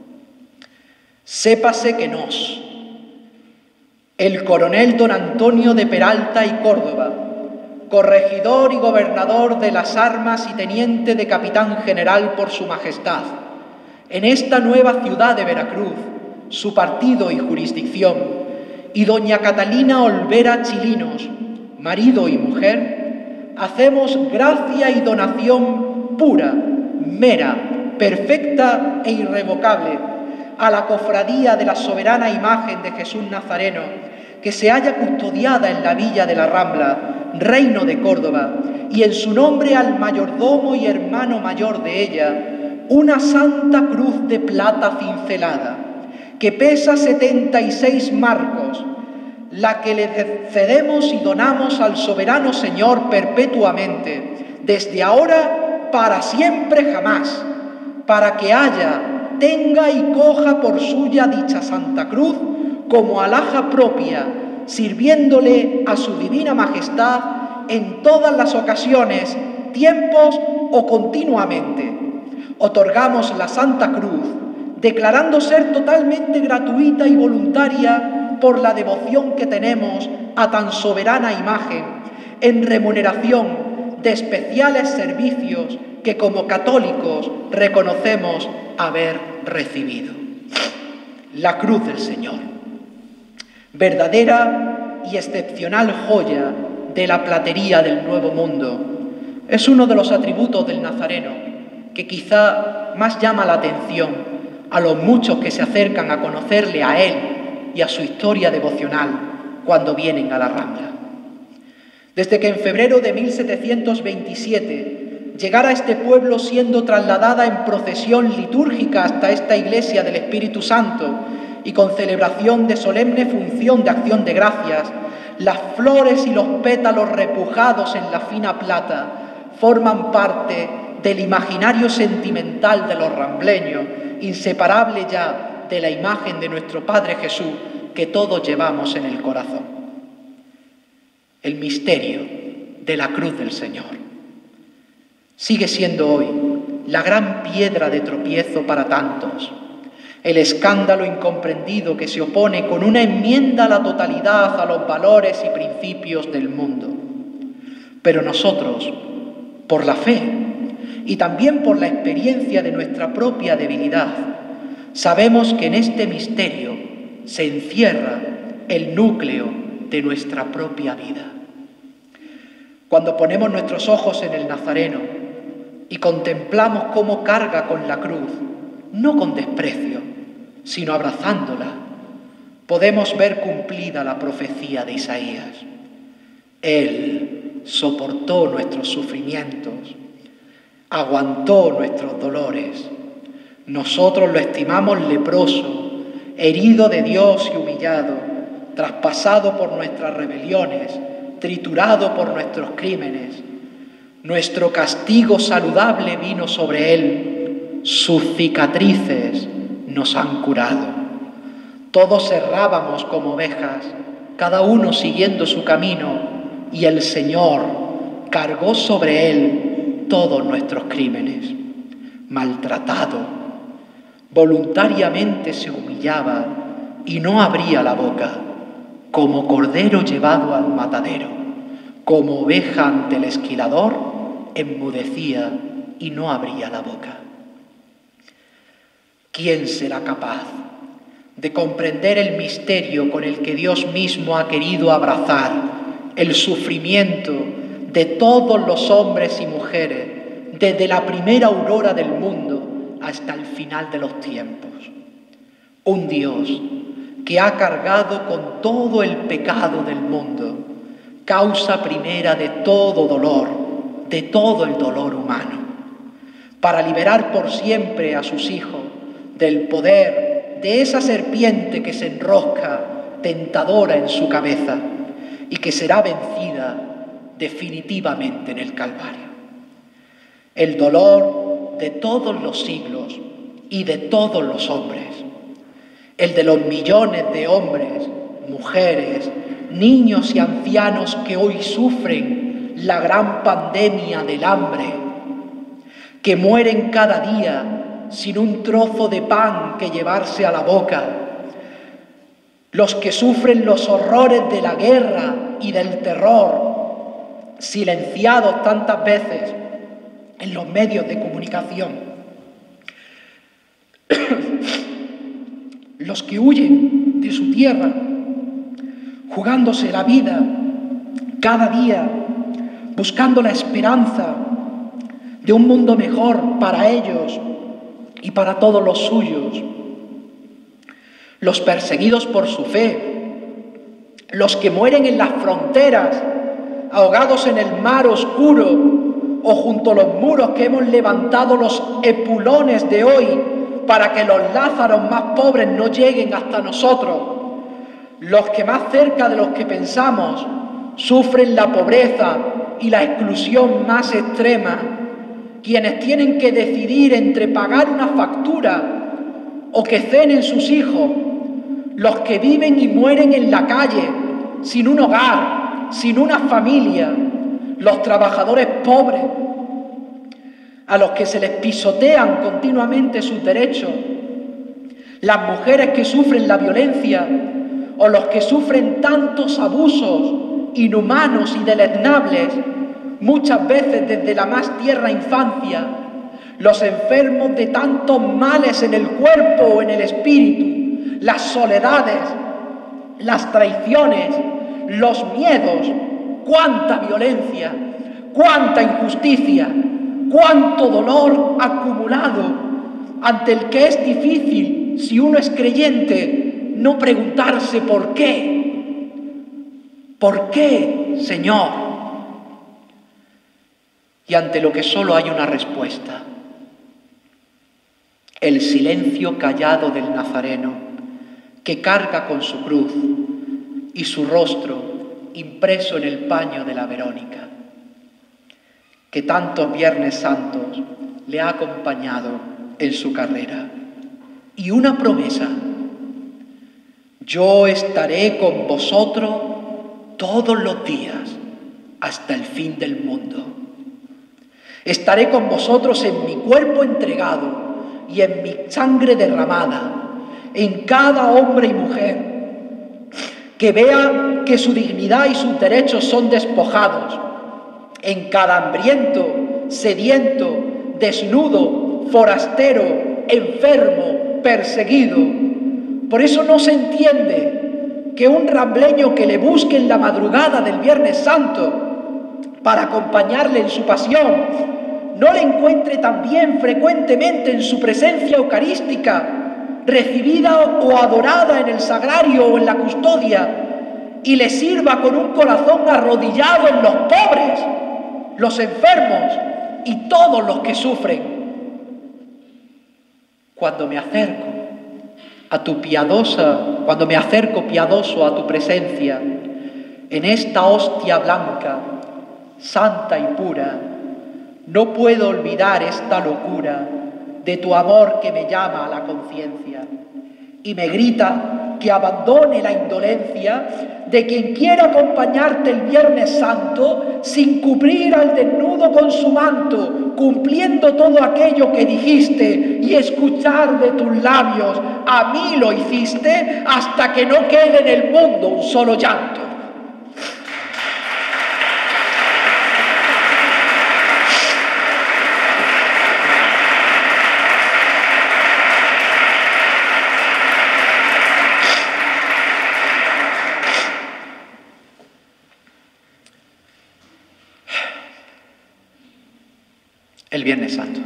[SPEAKER 3] Sépase que nos, el coronel don Antonio de Peralta y Córdoba, corregidor y gobernador de las armas y teniente de capitán general por su majestad, en esta nueva ciudad de Veracruz, su partido y jurisdicción, y doña Catalina Olvera Chilinos, marido y mujer, hacemos gracia y donación pura, mera, perfecta e irrevocable a la cofradía de la soberana imagen de Jesús Nazareno, que se halla custodiada en la villa de la Rambla, reino de Córdoba, y en su nombre al mayordomo y hermano mayor de ella, una santa cruz de plata cincelada, que pesa setenta y seis marcos, la que le cedemos y donamos al soberano Señor perpetuamente, desde ahora para siempre jamás, para que haya, tenga y coja por suya dicha Santa Cruz como alhaja propia, sirviéndole a su divina majestad en todas las ocasiones, tiempos o continuamente. Otorgamos la Santa Cruz, declarando ser totalmente gratuita y voluntaria por la devoción que tenemos a tan soberana imagen, en remuneración de especiales servicios que como católicos reconocemos haber recibido. La cruz del Señor, verdadera y excepcional joya de la platería del Nuevo Mundo, es uno de los atributos del Nazareno que quizá más llama la atención a los muchos que se acercan a conocerle a él y a su historia devocional cuando vienen a la Rambla. Desde que en febrero de mil setecientos veintisiete llegara a este pueblo siendo trasladada en procesión litúrgica hasta esta iglesia del Espíritu Santo y con celebración de solemne función de acción de gracias, las flores y los pétalos repujados en la fina plata forman parte del imaginario sentimental de los rambleños, inseparable ya de la imagen de nuestro Padre Jesús que todos llevamos en el corazón. El misterio de la cruz del Señor sigue siendo hoy la gran piedra de tropiezo para tantos, el escándalo incomprendido que se opone con una enmienda a la totalidad a los valores y principios del mundo. Pero nosotros, por la fe, y también por la experiencia de nuestra propia debilidad, sabemos que en este misterio se encierra el núcleo de nuestra propia vida. Cuando ponemos nuestros ojos en el Nazareno y contemplamos cómo carga con la cruz, no con desprecio, sino abrazándola, podemos ver cumplida la profecía de Isaías. Él soportó nuestros sufrimientos, aguantó nuestros dolores. Nosotros lo estimamos leproso, herido de Dios y humillado, traspasado por nuestras rebeliones, triturado por nuestros crímenes. Nuestro castigo saludable vino sobre él, sus cicatrices nos han curado. Todos errábamos como ovejas, cada uno siguiendo su camino, y el Señor cargó sobre él todos nuestros crímenes. Maltratado, voluntariamente se humillaba y no abría la boca, como cordero llevado al matadero, como oveja ante el esquilador, enmudecía y no abría la boca. ¿Quién será capaz de comprender el misterio con el que Dios mismo ha querido abrazar el sufrimiento de todos los hombres y mujeres desde la primera aurora del mundo hasta el final de los tiempos? Un Dios que ha cargado con todo el pecado del mundo, causa primera de todo dolor, de todo el dolor humano, para liberar por siempre a sus hijos del poder de esa serpiente que se enrosca tentadora en su cabeza y que será vencida definitivamente en el Calvario. El dolor de todos los siglos y de todos los hombres, el de los millones de hombres, mujeres, niños y ancianos que hoy sufren la gran pandemia del hambre, que mueren cada día sin un trozo de pan que llevarse a la boca, los que sufren los horrores de la guerra y del terror, silenciados tantas veces en los medios de comunicación, los que huyen de su tierra, jugándose la vida cada día, buscando la esperanza de un mundo mejor para ellos y para todos los suyos, los perseguidos por su fe, los que mueren en las fronteras, ahogados en el mar oscuro o junto a los muros que hemos levantado los epulones de hoy para que los Lázaros más pobres no lleguen hasta nosotros, los que más cerca de los que pensamos sufren la pobreza y la exclusión más extrema, quienes tienen que decidir entre pagar una factura o que cenen sus hijos, los que viven y mueren en la calle, sin un hogar, sin una familia, los trabajadores pobres, a los que se les pisotean continuamente sus derechos, las mujeres que sufren la violencia o los que sufren tantos abusos inhumanos y deleznables, muchas veces desde la más tierna infancia, los enfermos de tantos males en el cuerpo o en el espíritu, las soledades, las traiciones, los miedos, cuánta violencia, cuánta injusticia, cuánto dolor acumulado, ante el que es difícil, si uno es creyente, no preguntarse por qué. ¿Por qué, Señor? Y ante lo que solo hay una respuesta: el silencio callado del Nazareno, que carga con su cruz y su rostro impreso en el paño de la Verónica, que tantos Viernes Santos le ha acompañado en su carrera. Y una promesa: yo estaré con vosotros todos los días hasta el fin del mundo. Estaré con vosotros en mi cuerpo entregado y en mi sangre derramada, en cada hombre y mujer que vea que su dignidad y sus derechos son despojados, en cada hambriento, sediento, desnudo, forastero, enfermo, perseguido. Por eso no se entiende que un rambleño que le busque en la madrugada del Viernes Santo para acompañarle en su pasión no le encuentre también frecuentemente en su presencia eucarística, recibida o adorada en el sagrario o en la custodia, y le sirva con un corazón arrodillado en los pobres, los enfermos y todos los que sufren. Cuando me acerco a tu piadosa, cuando me acerco piadoso a tu presencia, en esta hostia blanca, santa y pura, no puedo olvidar esta locura de tu amor que me llama a la conciencia y me grita que abandone la indolencia de quien quiera acompañarte el Viernes Santo sin cubrir al desnudo con su manto, cumpliendo todo aquello que dijiste y escuchar de tus labios, a mí lo hiciste, hasta que no quede en el mundo un solo llanto. El Viernes Santo.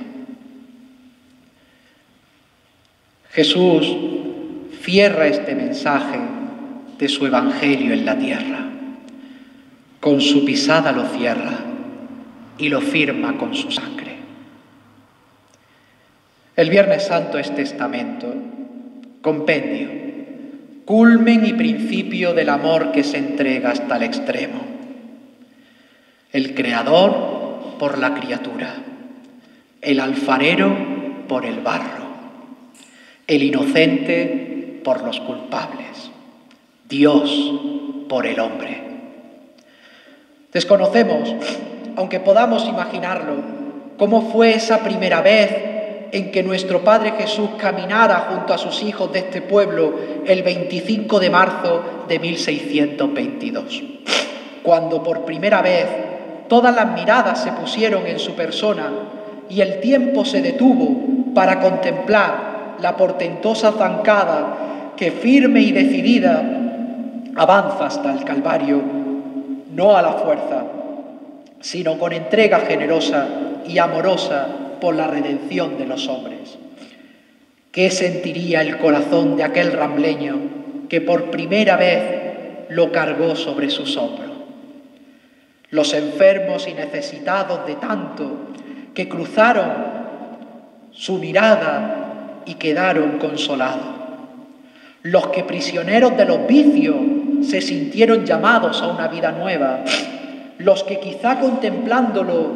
[SPEAKER 3] Jesús cierra este mensaje de su Evangelio en la tierra. Con su pisada lo cierra y lo firma con su sangre. El Viernes Santo es testamento, compendio, culmen y principio del amor que se entrega hasta el extremo. El Creador por la criatura. El alfarero por el barro, el inocente por los culpables, Dios por el hombre. Desconocemos, aunque podamos imaginarlo, cómo fue esa primera vez en que nuestro Padre Jesús caminara junto a sus hijos de este pueblo el veinticinco de marzo de mil seiscientos veintidós, cuando por primera vez todas las miradas se pusieron en su persona y el tiempo se detuvo para contemplar la portentosa zancada que firme y decidida avanza hasta el Calvario, no a la fuerza, sino con entrega generosa y amorosa por la redención de los hombres. ¿Qué sentiría el corazón de aquel rambleño que por primera vez lo cargó sobre sus hombros? Los enfermos y necesitados de tanto que cruzaron su mirada y quedaron consolados. Los que prisioneros de los vicios se sintieron llamados a una vida nueva. Los que quizá contemplándolo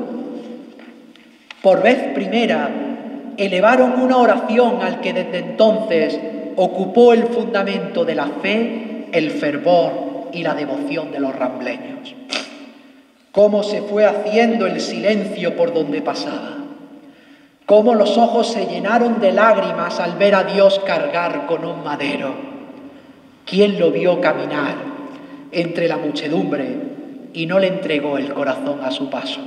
[SPEAKER 3] por vez primera elevaron una oración al que desde entonces ocupó el fundamento de la fe, el fervor y la devoción de los rambleños. Cómo se fue haciendo el silencio por donde pasaba, cómo los ojos se llenaron de lágrimas al ver a Dios cargar con un madero. ¿Quién lo vio caminar entre la muchedumbre y no le entregó el corazón a su paso?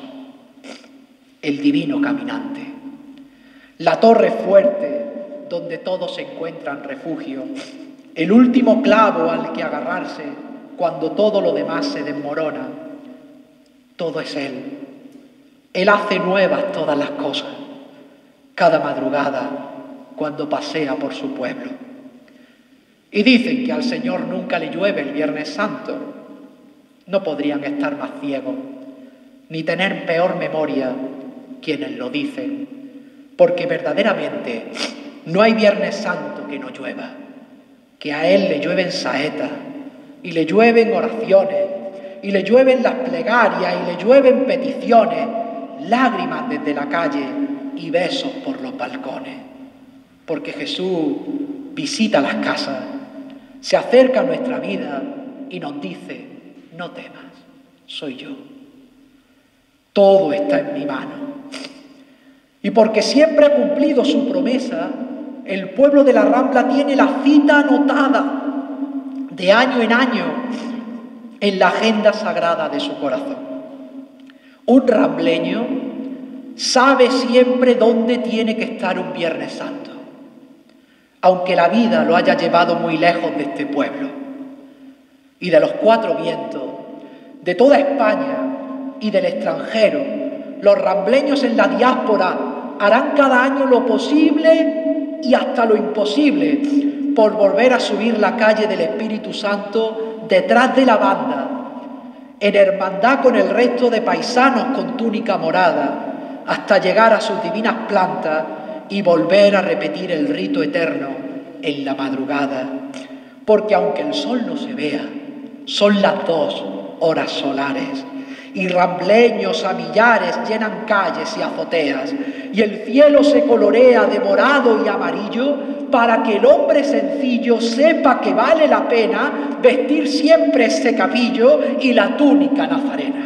[SPEAKER 3] El divino caminante, la torre fuerte donde todos encuentran refugio, el último clavo al que agarrarse cuando todo lo demás se desmorona. Todo es Él. Él hace nuevas todas las cosas, cada madrugada cuando pasea por su pueblo. Y dicen que al Señor nunca le llueve el Viernes Santo. No podrían estar más ciegos, ni tener peor memoria quienes lo dicen, porque verdaderamente no hay Viernes Santo que no llueva, que a Él le llueven saetas y le llueven oraciones, y le llueven las plegarias y le llueven peticiones, lágrimas desde la calle y besos por los balcones. Porque Jesús visita las casas, se acerca a nuestra vida y nos dice: no temas, soy yo. Todo está en mi mano. Y porque siempre ha cumplido su promesa, el pueblo de la Rambla tiene la cita anotada de año en año en la agenda sagrada de su corazón. Un rambleño sabe siempre dónde tiene que estar un Viernes Santo, aunque la vida lo haya llevado muy lejos de este pueblo y de los cuatro vientos, de toda España y del extranjero. Los rambleños en la diáspora harán cada año lo posible y hasta lo imposible por volver a subir la calle del Espíritu Santo detrás de la banda, en hermandad con el resto de paisanos con túnica morada, hasta llegar a sus divinas plantas y volver a repetir el rito eterno en la madrugada. Porque aunque el sol no se vea, son las dos horas solares, y rambleños a millares llenan calles y azoteas, y el cielo se colorea de morado y amarillo para que el hombre sencillo sepa que vale la pena vestir siempre ese capillo y la túnica nazarena.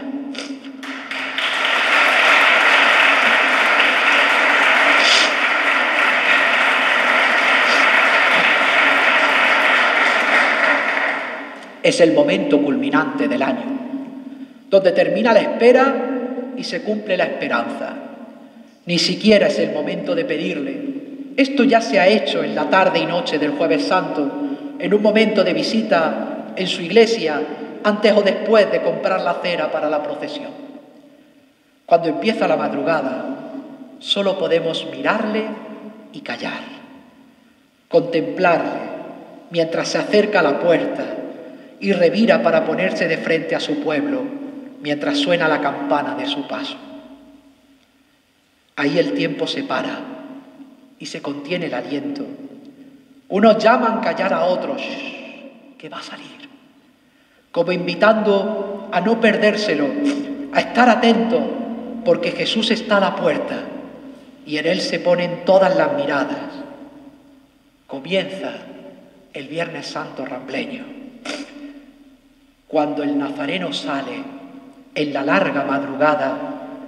[SPEAKER 3] Es el momento culminante del año, donde termina la espera y se cumple la esperanza. Ni siquiera es el momento de pedirle. Esto ya se ha hecho en la tarde y noche del Jueves Santo, en un momento de visita en su iglesia, antes o después de comprar la cera para la procesión. Cuando empieza la madrugada, solo podemos mirarle y callar, contemplarle mientras se acerca a la puerta y revira para ponerse de frente a su pueblo mientras suena la campana de su paso. Ahí el tiempo se para y se contiene el aliento. Unos llaman callar a otros, que va a salir, como invitando a no perdérselo, a estar atento, porque Jesús está a la puerta y en Él se ponen todas las miradas. Comienza el Viernes Santo rambleño. Cuando el nazareno sale en la larga madrugada,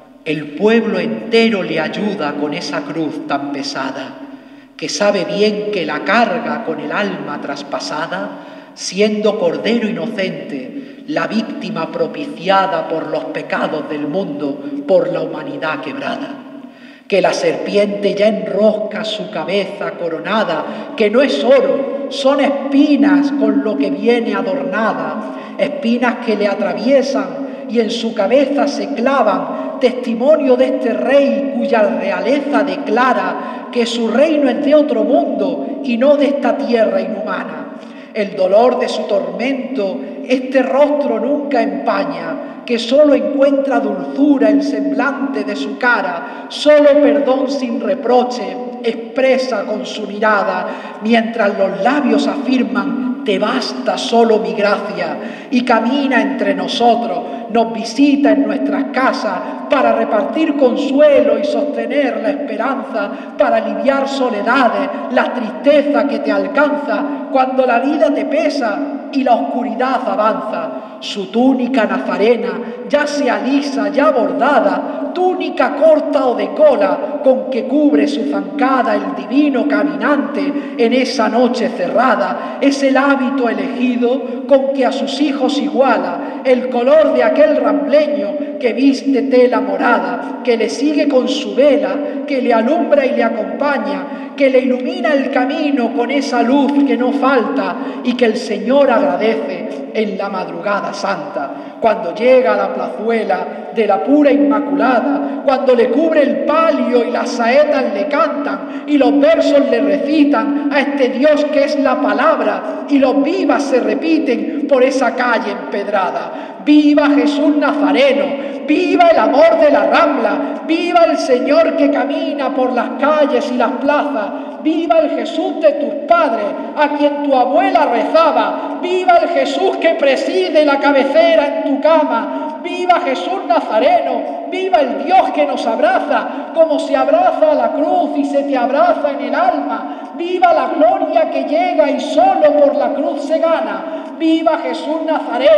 [SPEAKER 3] el pueblo entero le ayuda con esa cruz tan pesada, que sabe bien que la carga con el alma traspasada, siendo cordero inocente, la víctima propiciada por los pecados del mundo, por la humanidad quebrada. Que la serpiente ya enrosca su cabeza coronada, que no es oro, son espinas con lo que viene adornada, espinas que le atraviesan y en su cabeza se clavan, testimonio de este rey cuya realeza declara que su reino es de otro mundo y no de esta tierra inhumana. El dolor de su tormento este rostro nunca empaña, que solo encuentra dulzura el semblante de su cara, solo perdón sin reproche expresa con su mirada, mientras los labios afirman: te basta solo mi gracia, y camina entre nosotros, nos visita en nuestras casas para repartir consuelo y sostener la esperanza, para aliviar soledades, la tristeza que te alcanza cuando la vida te pesa y la oscuridad avanza. Su túnica nazarena, ya sea lisa, ya bordada, túnica corta o de cola, con que cubre su zancada el divino caminante en esa noche cerrada, es el hábito elegido con que a sus hijos iguala, el color de aquel rambleño que viste tela morada, que le sigue con su vela, que le alumbra y le acompaña, que le ilumina el camino con esa luz que no falta y que el Señor agradece en la madrugada santa, cuando llega a la plazuela de la pura Inmaculada, cuando le cubre el palio y las saetas le cantan y los versos le recitan a este Dios que es la palabra, y los vivas se repiten por esa calle empedrada. ¡Viva Jesús Nazareno! ¡Viva el amor de la Rambla! ¡Viva el Señor que camina por las calles y las plazas! ¡Viva el Jesús de tus padres, a quien tu abuela rezaba! ¡Viva el Jesús que preside la cabecera en tu cama! ¡Viva Jesús Nazareno! ¡Viva el Dios que nos abraza, como se abraza a la cruz y se te abraza en el alma! ¡Viva la gloria que llega y solo por la cruz se gana! ¡Viva Jesús Nazareno!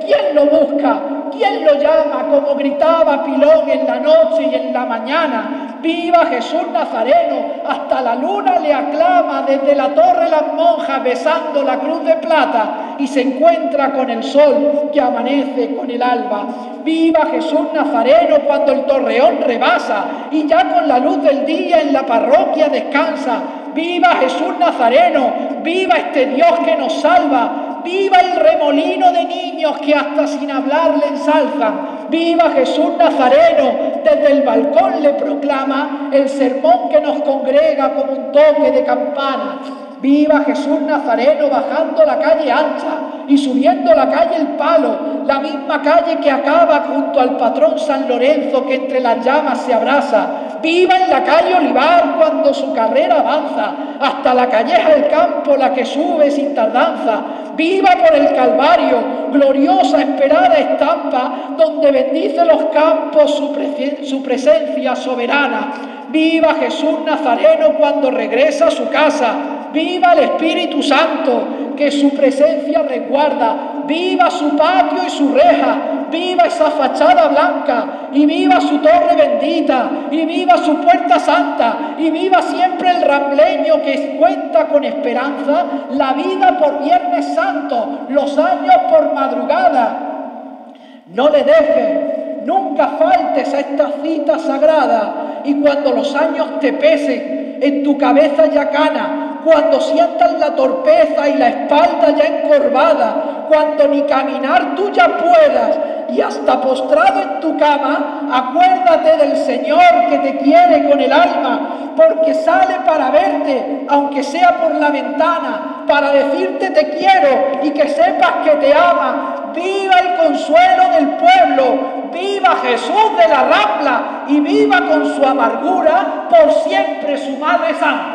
[SPEAKER 4] ¿Quién lo busca? ¿Quién lo llama? Como gritaba Pilón en la noche y en la mañana. ¡Viva Jesús Nazareno! Hasta la luna le aclama desde la torre las monjas besando la cruz de plata y se encuentra con el sol que amanece con el alba. ¡Viva Jesús Nazareno cuando el torreón rebasa y ya con la luz del día en la parroquia descansa! ¡Viva Jesús Nazareno! ¡Viva este Dios que nos salva! ¡Viva el remolino de niños que hasta sin hablar le ensalzan! ¡Viva Jesús Nazareno! Desde el balcón le proclama el sermón que nos congrega como un toque de campana. ¡Viva Jesús Nazareno bajando la calle ancha y subiendo la calle El Palo, la misma calle que acaba junto al patrón San Lorenzo que entre las llamas se abraza! ¡Viva en la calle Olivar cuando su carrera avanza, hasta la calleja del campo la que sube sin tardanza! ¡Viva por el Calvario, gloriosa esperada estampa, donde bendice los campos su, pre su presencia soberana! ¡Viva Jesús Nazareno cuando regresa a su casa! ¡Viva el Espíritu Santo que su presencia resguarda! ¡Viva su patio y su reja! ¡Viva esa fachada blanca! ¡Y viva su torre bendita! ¡Y viva su puerta santa! ¡Y viva siempre el rambleño que cuenta con esperanza la vida por Viernes Santo, los años por madrugada! No le dejes, nunca faltes a esta cita sagrada, y cuando los años te pesen en tu cabeza ya cana, cuando sientas la torpeza y la espalda ya encorvada, cuando ni caminar tú ya puedas y hasta postrado en tu cama, acuérdate del Señor que te quiere con el alma, porque sale para verte, aunque sea por la ventana, para decirte te quiero y que sepas que te ama. ¡Viva el consuelo del pueblo! ¡Viva Jesús de la Rambla! Y viva con su amargura por siempre su Madre Santa.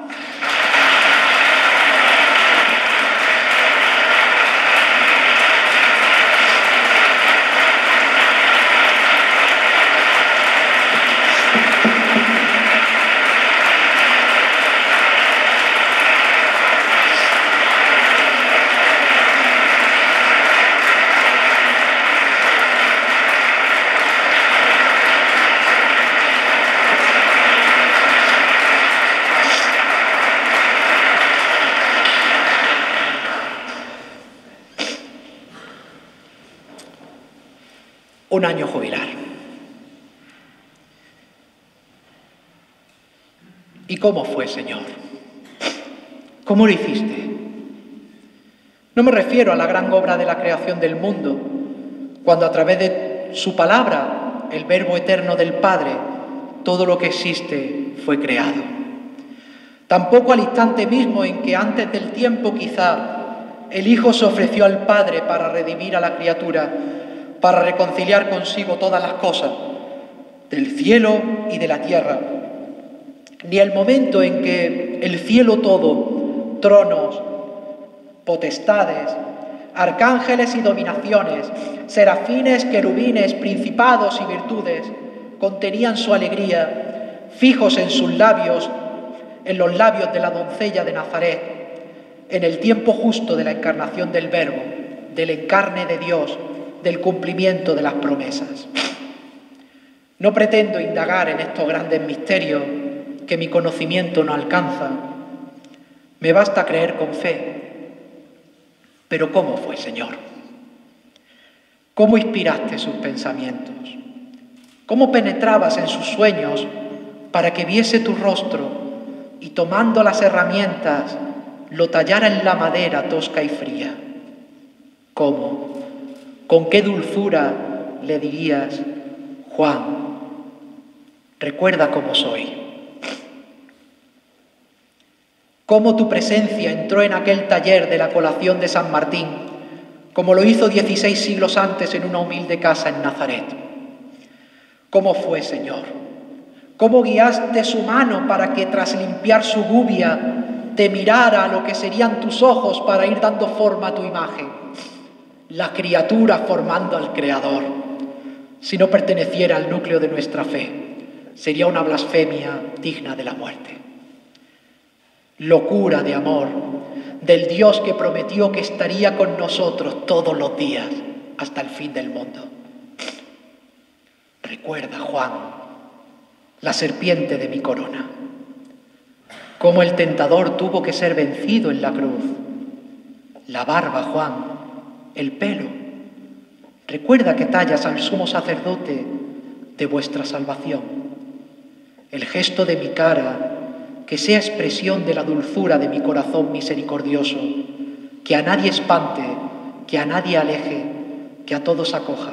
[SPEAKER 3] Un año jubilar. ¿Y cómo fue, Señor? ¿Cómo lo hiciste? No me refiero a la gran obra de la creación del mundo, cuando a través de su palabra, el Verbo eterno del Padre, todo lo que existe fue creado. Tampoco al instante mismo en que antes del tiempo quizá el Hijo se ofreció al Padre para redimir a la criatura, para reconciliar consigo todas las cosas, del cielo y de la tierra, ni el momento en que el cielo todo, tronos, potestades, arcángeles y dominaciones, serafines, querubines, principados y virtudes, contenían su alegría, fijos en sus labios, en los labios de la doncella de Nazaret, en el tiempo justo de la encarnación del Verbo, del encarne de Dios, del cumplimiento de las promesas. No pretendo indagar en estos grandes misterios que mi conocimiento no alcanza. Me basta creer con fe. Pero ¿cómo fue, Señor? ¿Cómo inspiraste sus pensamientos? ¿Cómo penetrabas en sus sueños para que viese tu rostro y tomando las herramientas lo tallara en la madera tosca y fría? ¿Cómo? ¿Con qué dulzura le dirías, Juan, recuerda cómo soy? Cómo tu presencia entró en aquel taller de la colación de San Martín, como lo hizo dieciséis siglos antes en una humilde casa en Nazaret. ¿Cómo fue, Señor? ¿Cómo guiaste su mano para que tras limpiar su gubia te mirara a lo que serían tus ojos para ir dando forma a tu imagen? La criatura formando al Creador, si no perteneciera al núcleo de nuestra fe, sería una blasfemia digna de la muerte. Locura de amor del Dios que prometió que estaría con nosotros todos los días, hasta el fin del mundo. Recuerda, Juan, la serpiente de mi corona, cómo el tentador tuvo que ser vencido en la cruz. La barba, Juan, el pelo. Recuerda que tallas al sumo sacerdote de vuestra salvación. El gesto de mi cara, que sea expresión de la dulzura de mi corazón misericordioso, que a nadie espante, que a nadie aleje, que a todos acoja.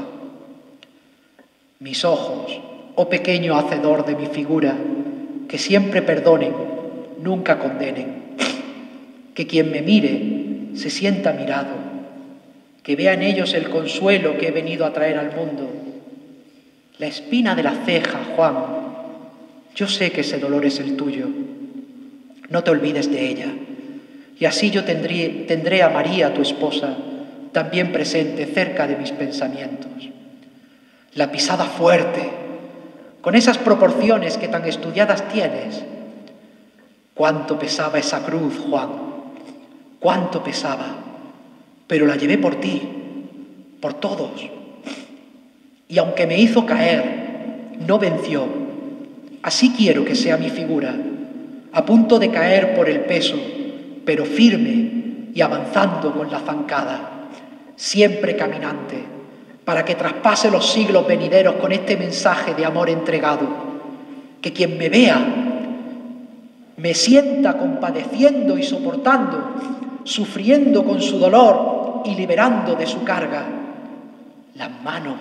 [SPEAKER 3] Mis ojos, oh pequeño hacedor de mi figura, que siempre perdonen, nunca condenen. Que quien me mire se sienta mirado, que vea en ellos el consuelo que he venido a traer al mundo. La espina de la ceja, Juan, yo sé que ese dolor es el tuyo. No te olvides de ella, y así yo tendré, tendré a María, tu esposa, también presente cerca de mis pensamientos. La pisada fuerte, con esas proporciones que tan estudiadas tienes. Cuánto pesaba esa cruz, Juan, cuánto pesaba, pero la llevé por ti, por todos. Y aunque me hizo caer, no venció. Así quiero que sea mi figura, a punto de caer por el peso, pero firme y avanzando con la zancada, siempre caminante, para que traspase los siglos venideros con este mensaje de amor entregado. Que quien me vea, me sienta compadeciendo y soportando, sufriendo con su dolor y liberando de su carga. Las manos.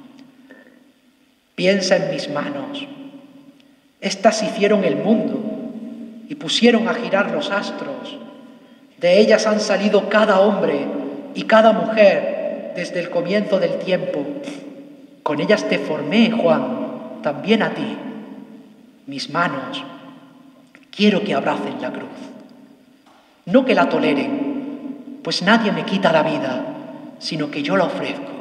[SPEAKER 3] Piensa en mis manos. Estas hicieron el mundo y pusieron a girar los astros. De ellas han salido cada hombre y cada mujer desde el comienzo del tiempo. Con ellas te formé, Juan, también a ti. Mis manos, quiero que abracen la cruz. No que la toleren, pues nadie me quita la vida, sino que yo la ofrezco.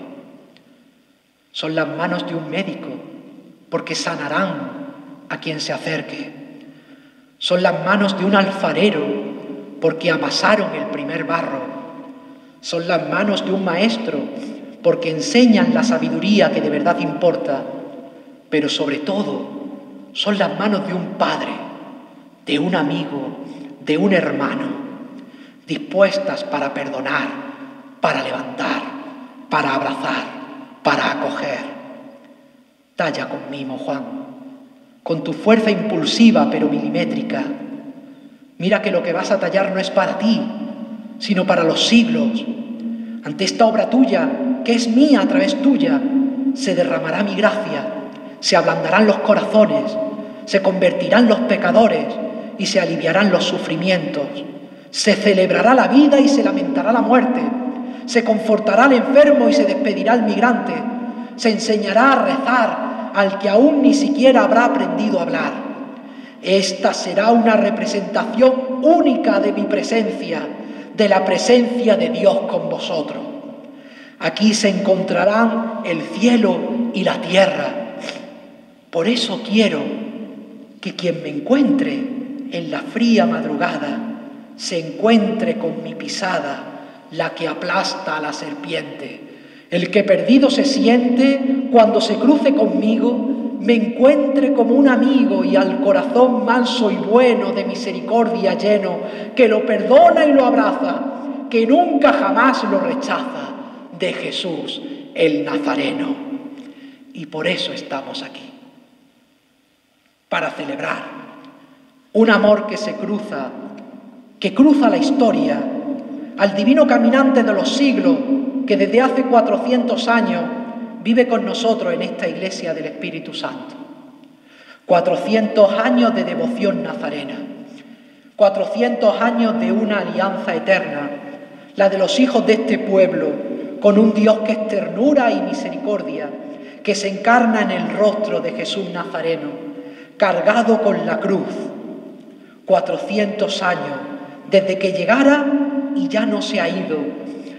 [SPEAKER 3] Son las manos de un médico, porque sanarán a quien se acerque. Son las manos de un alfarero, porque amasaron el primer barro. Son las manos de un maestro, porque enseñan la sabiduría que de verdad importa. Pero sobre todo, son las manos de un padre, de un amigo, de un hermano, dispuestas para perdonar, para levantar, para abrazar, para acoger. Talla con mimo, Juan, con tu fuerza impulsiva pero milimétrica. Mira que lo que vas a tallar no es para ti, sino para los siglos. Ante esta obra tuya, que es mía a través tuya, se derramará mi gracia, se ablandarán los corazones, se convertirán los pecadores y se aliviarán los sufrimientos. Se celebrará la vida y se lamentará la muerte. Se confortará al enfermo y se despedirá al migrante. Se enseñará a rezar al que aún ni siquiera habrá aprendido a hablar. Esta será una representación única de mi presencia, de la presencia de Dios con vosotros. Aquí se encontrarán el cielo y la tierra. Por eso quiero que quien me encuentre en la fría madrugada se encuentre con mi pisada, la que aplasta a la serpiente. El que perdido se siente, cuando se cruce conmigo, me encuentre como un amigo y al corazón manso y bueno de misericordia lleno, que lo perdona y lo abraza, que nunca jamás lo rechaza, de Jesús el Nazareno. Y por eso estamos aquí, para celebrar un amor que se cruza, que cruza la historia, al divino caminante de los siglos, que desde hace cuatrocientos años vive con nosotros en esta iglesia del Espíritu Santo. cuatrocientos años de devoción nazarena, cuatrocientos años de una alianza eterna, la de los hijos de este pueblo, con un Dios que es ternura y misericordia, que se encarna en el rostro de Jesús Nazareno, cargado con la cruz. cuatrocientos años desde que llegara y ya no se ha ido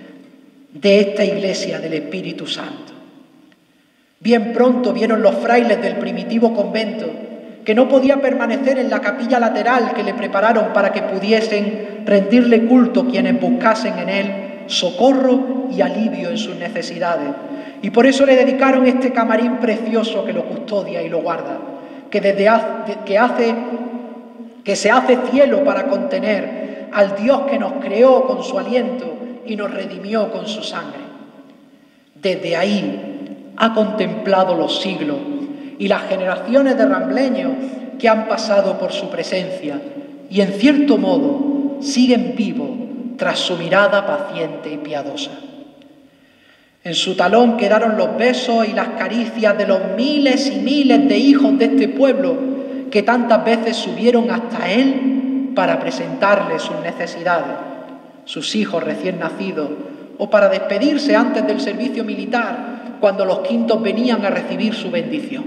[SPEAKER 3] de esta iglesia del Espíritu Santo. Bien pronto vieron los frailes del primitivo convento que no podía permanecer en la capilla lateral que le prepararon para que pudiesen rendirle culto quienes buscasen en él
[SPEAKER 4] socorro y alivio en sus necesidades. Y por eso le dedicaron este camarín precioso que lo custodia y lo guarda, que, desde hace, que, hace, que se hace cielo para contener al Dios que nos creó con su aliento y nos redimió con su sangre. Desde ahí ha contemplado los siglos y las generaciones de rambleños que han pasado por su presencia y en cierto modo siguen vivos tras su mirada paciente y piadosa. En su talón quedaron los besos y las caricias de los miles y miles de hijos de este pueblo que tantas veces subieron hasta él para presentarle sus necesidades, sus hijos recién nacidos, o para despedirse antes del servicio militar, cuando los quintos venían a recibir su bendición.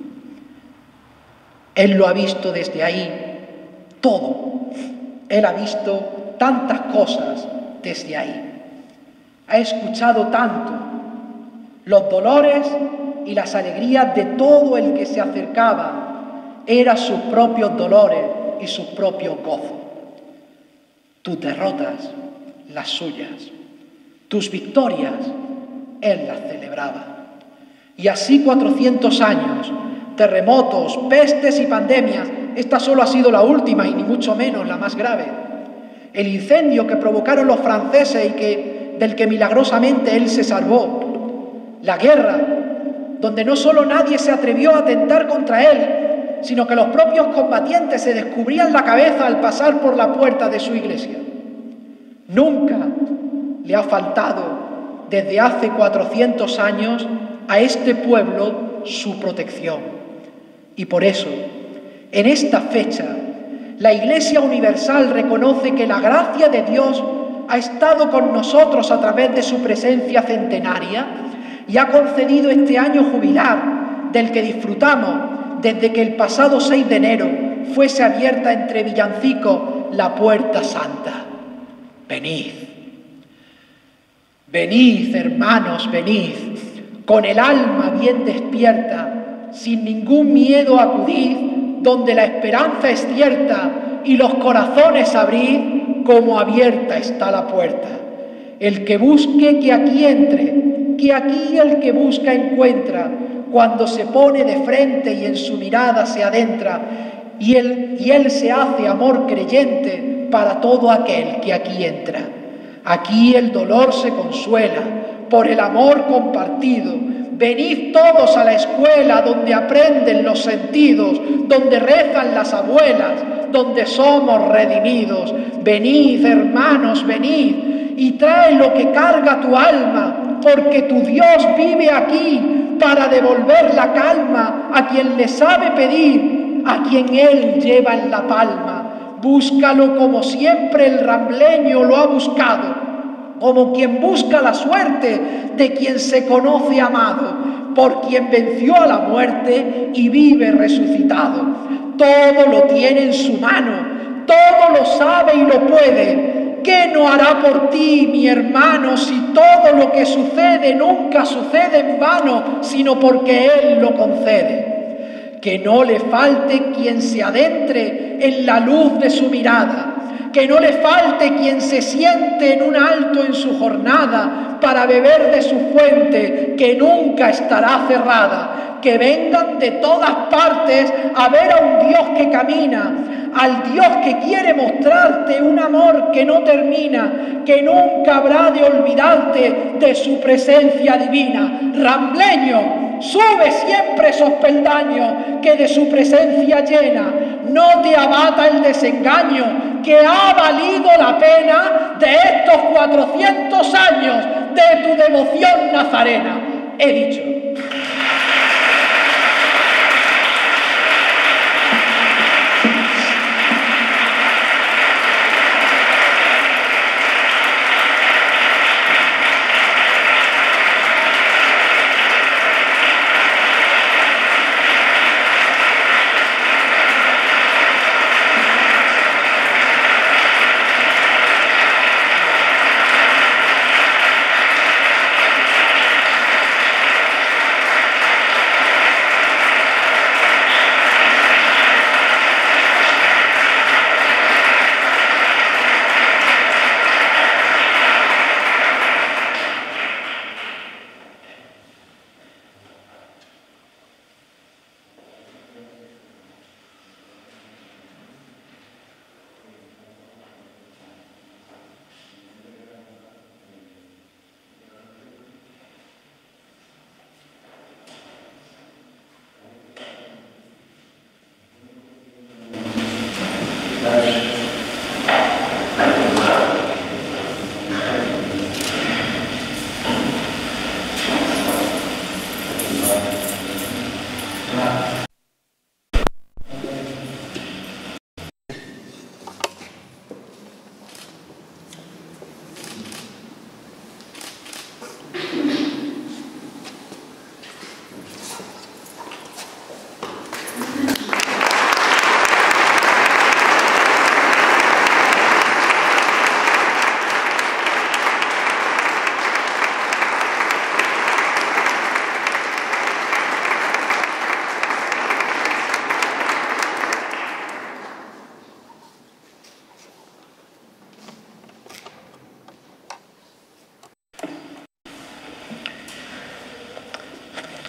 [SPEAKER 4] Él lo ha visto desde ahí, todo. Él ha visto tantas cosas desde ahí. Ha escuchado tanto los dolores y las alegrías de todo el que se acercaba. Eran sus propios dolores y sus propios gozos. Tus derrotas, las suyas. Tus victorias, él las celebraba. Y así cuatrocientos años, terremotos, pestes y pandemias. Esta solo ha sido la última y ni mucho menos la más grave. El incendio que provocaron los franceses y que, del que milagrosamente él se salvó. La guerra, donde no solo nadie se atrevió a atentar contra él, sino que los propios combatientes se descubrían la cabeza al pasar por la puerta de su iglesia. Nunca le ha faltado, desde hace cuatrocientos años, a este pueblo su protección. Y por eso, en esta fecha, la Iglesia Universal reconoce que la gracia de Dios ha estado con nosotros a través de su presencia centenaria y ha concedido este año jubilar, del que disfrutamos desde que el pasado seis de enero fuese abierta entre villancicos la Puerta Santa. Venid, venid, hermanos, venid, con el alma bien despierta, sin ningún miedo acudid, donde la esperanza es cierta y los corazones abrid, como abierta está la puerta. El que busque, que aquí entre, que aquí el que busca encuentra, cuando se pone de frente y en su mirada se adentra, y él, y él se hace amor creyente para todo aquel que aquí entra. Aquí el dolor se consuela por el amor compartido. Venid todos a la escuela donde aprenden los sentidos, donde rezan las abuelas, donde somos redimidos. Venid, hermanos, venid, y trae lo que carga tu alma, porque tu Dios vive aquí para devolver la calma a quien le sabe pedir, a quien Él lleva en la palma. Búscalo como siempre el rambleño lo ha buscado, como quien busca la suerte de quien se conoce amado, por quien venció a la muerte y vive resucitado. Todo lo tiene en su mano, todo lo sabe y lo puede. ¿Qué no hará por ti, mi hermano, si todo lo que sucede nunca sucede en vano, sino porque Él lo concede? Que no le falte quien se adentre en la luz de su mirada, que no le falte quien se siente en un alto en su jornada para beber de su fuente que nunca estará cerrada, que vengan de todas partes a ver a un Dios que camina, al Dios que quiere mostrarte un amor que no termina, que nunca habrá de olvidarte de su presencia divina. Rambleño, sube siempre esos peldaños que de su presencia llena, no te abata el desengaño, que ha valido la pena de estos cuatrocientos años de tu devoción nazarena. He dicho.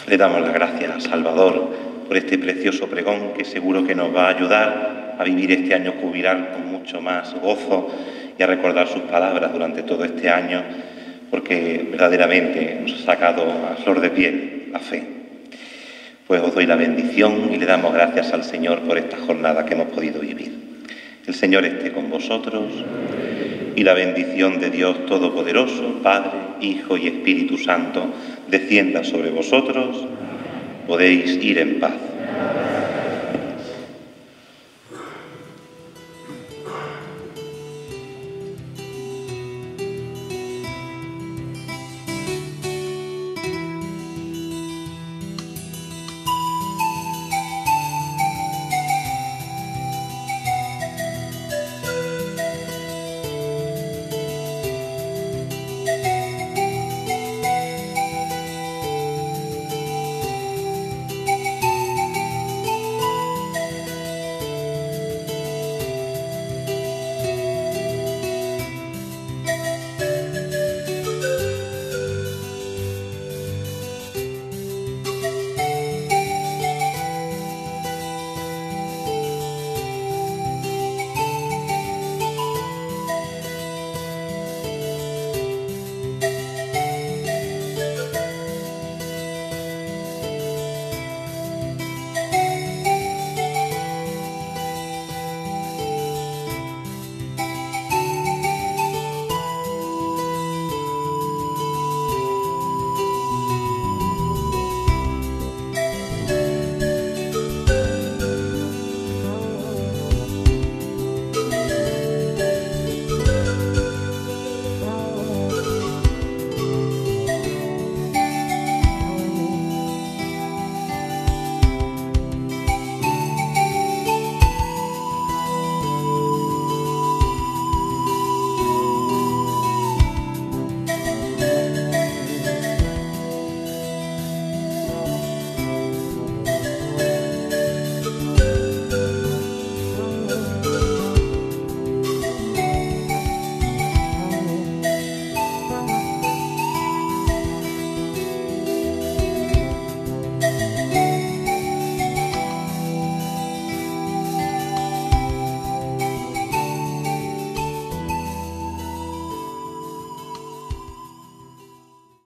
[SPEAKER 1] Le damos las gracias a Salvador por este precioso pregón que seguro que nos va a ayudar a vivir este año jubilar con mucho más gozo y a recordar sus palabras durante todo este año, porque verdaderamente nos ha sacado a flor de piel la fe. Pues os doy la bendición y le damos gracias al Señor por esta jornada que hemos podido vivir. El Señor esté con vosotros y la bendición de Dios Todopoderoso, Padre, Hijo y Espíritu Santo, descienda sobre vosotros. Podéis ir en paz.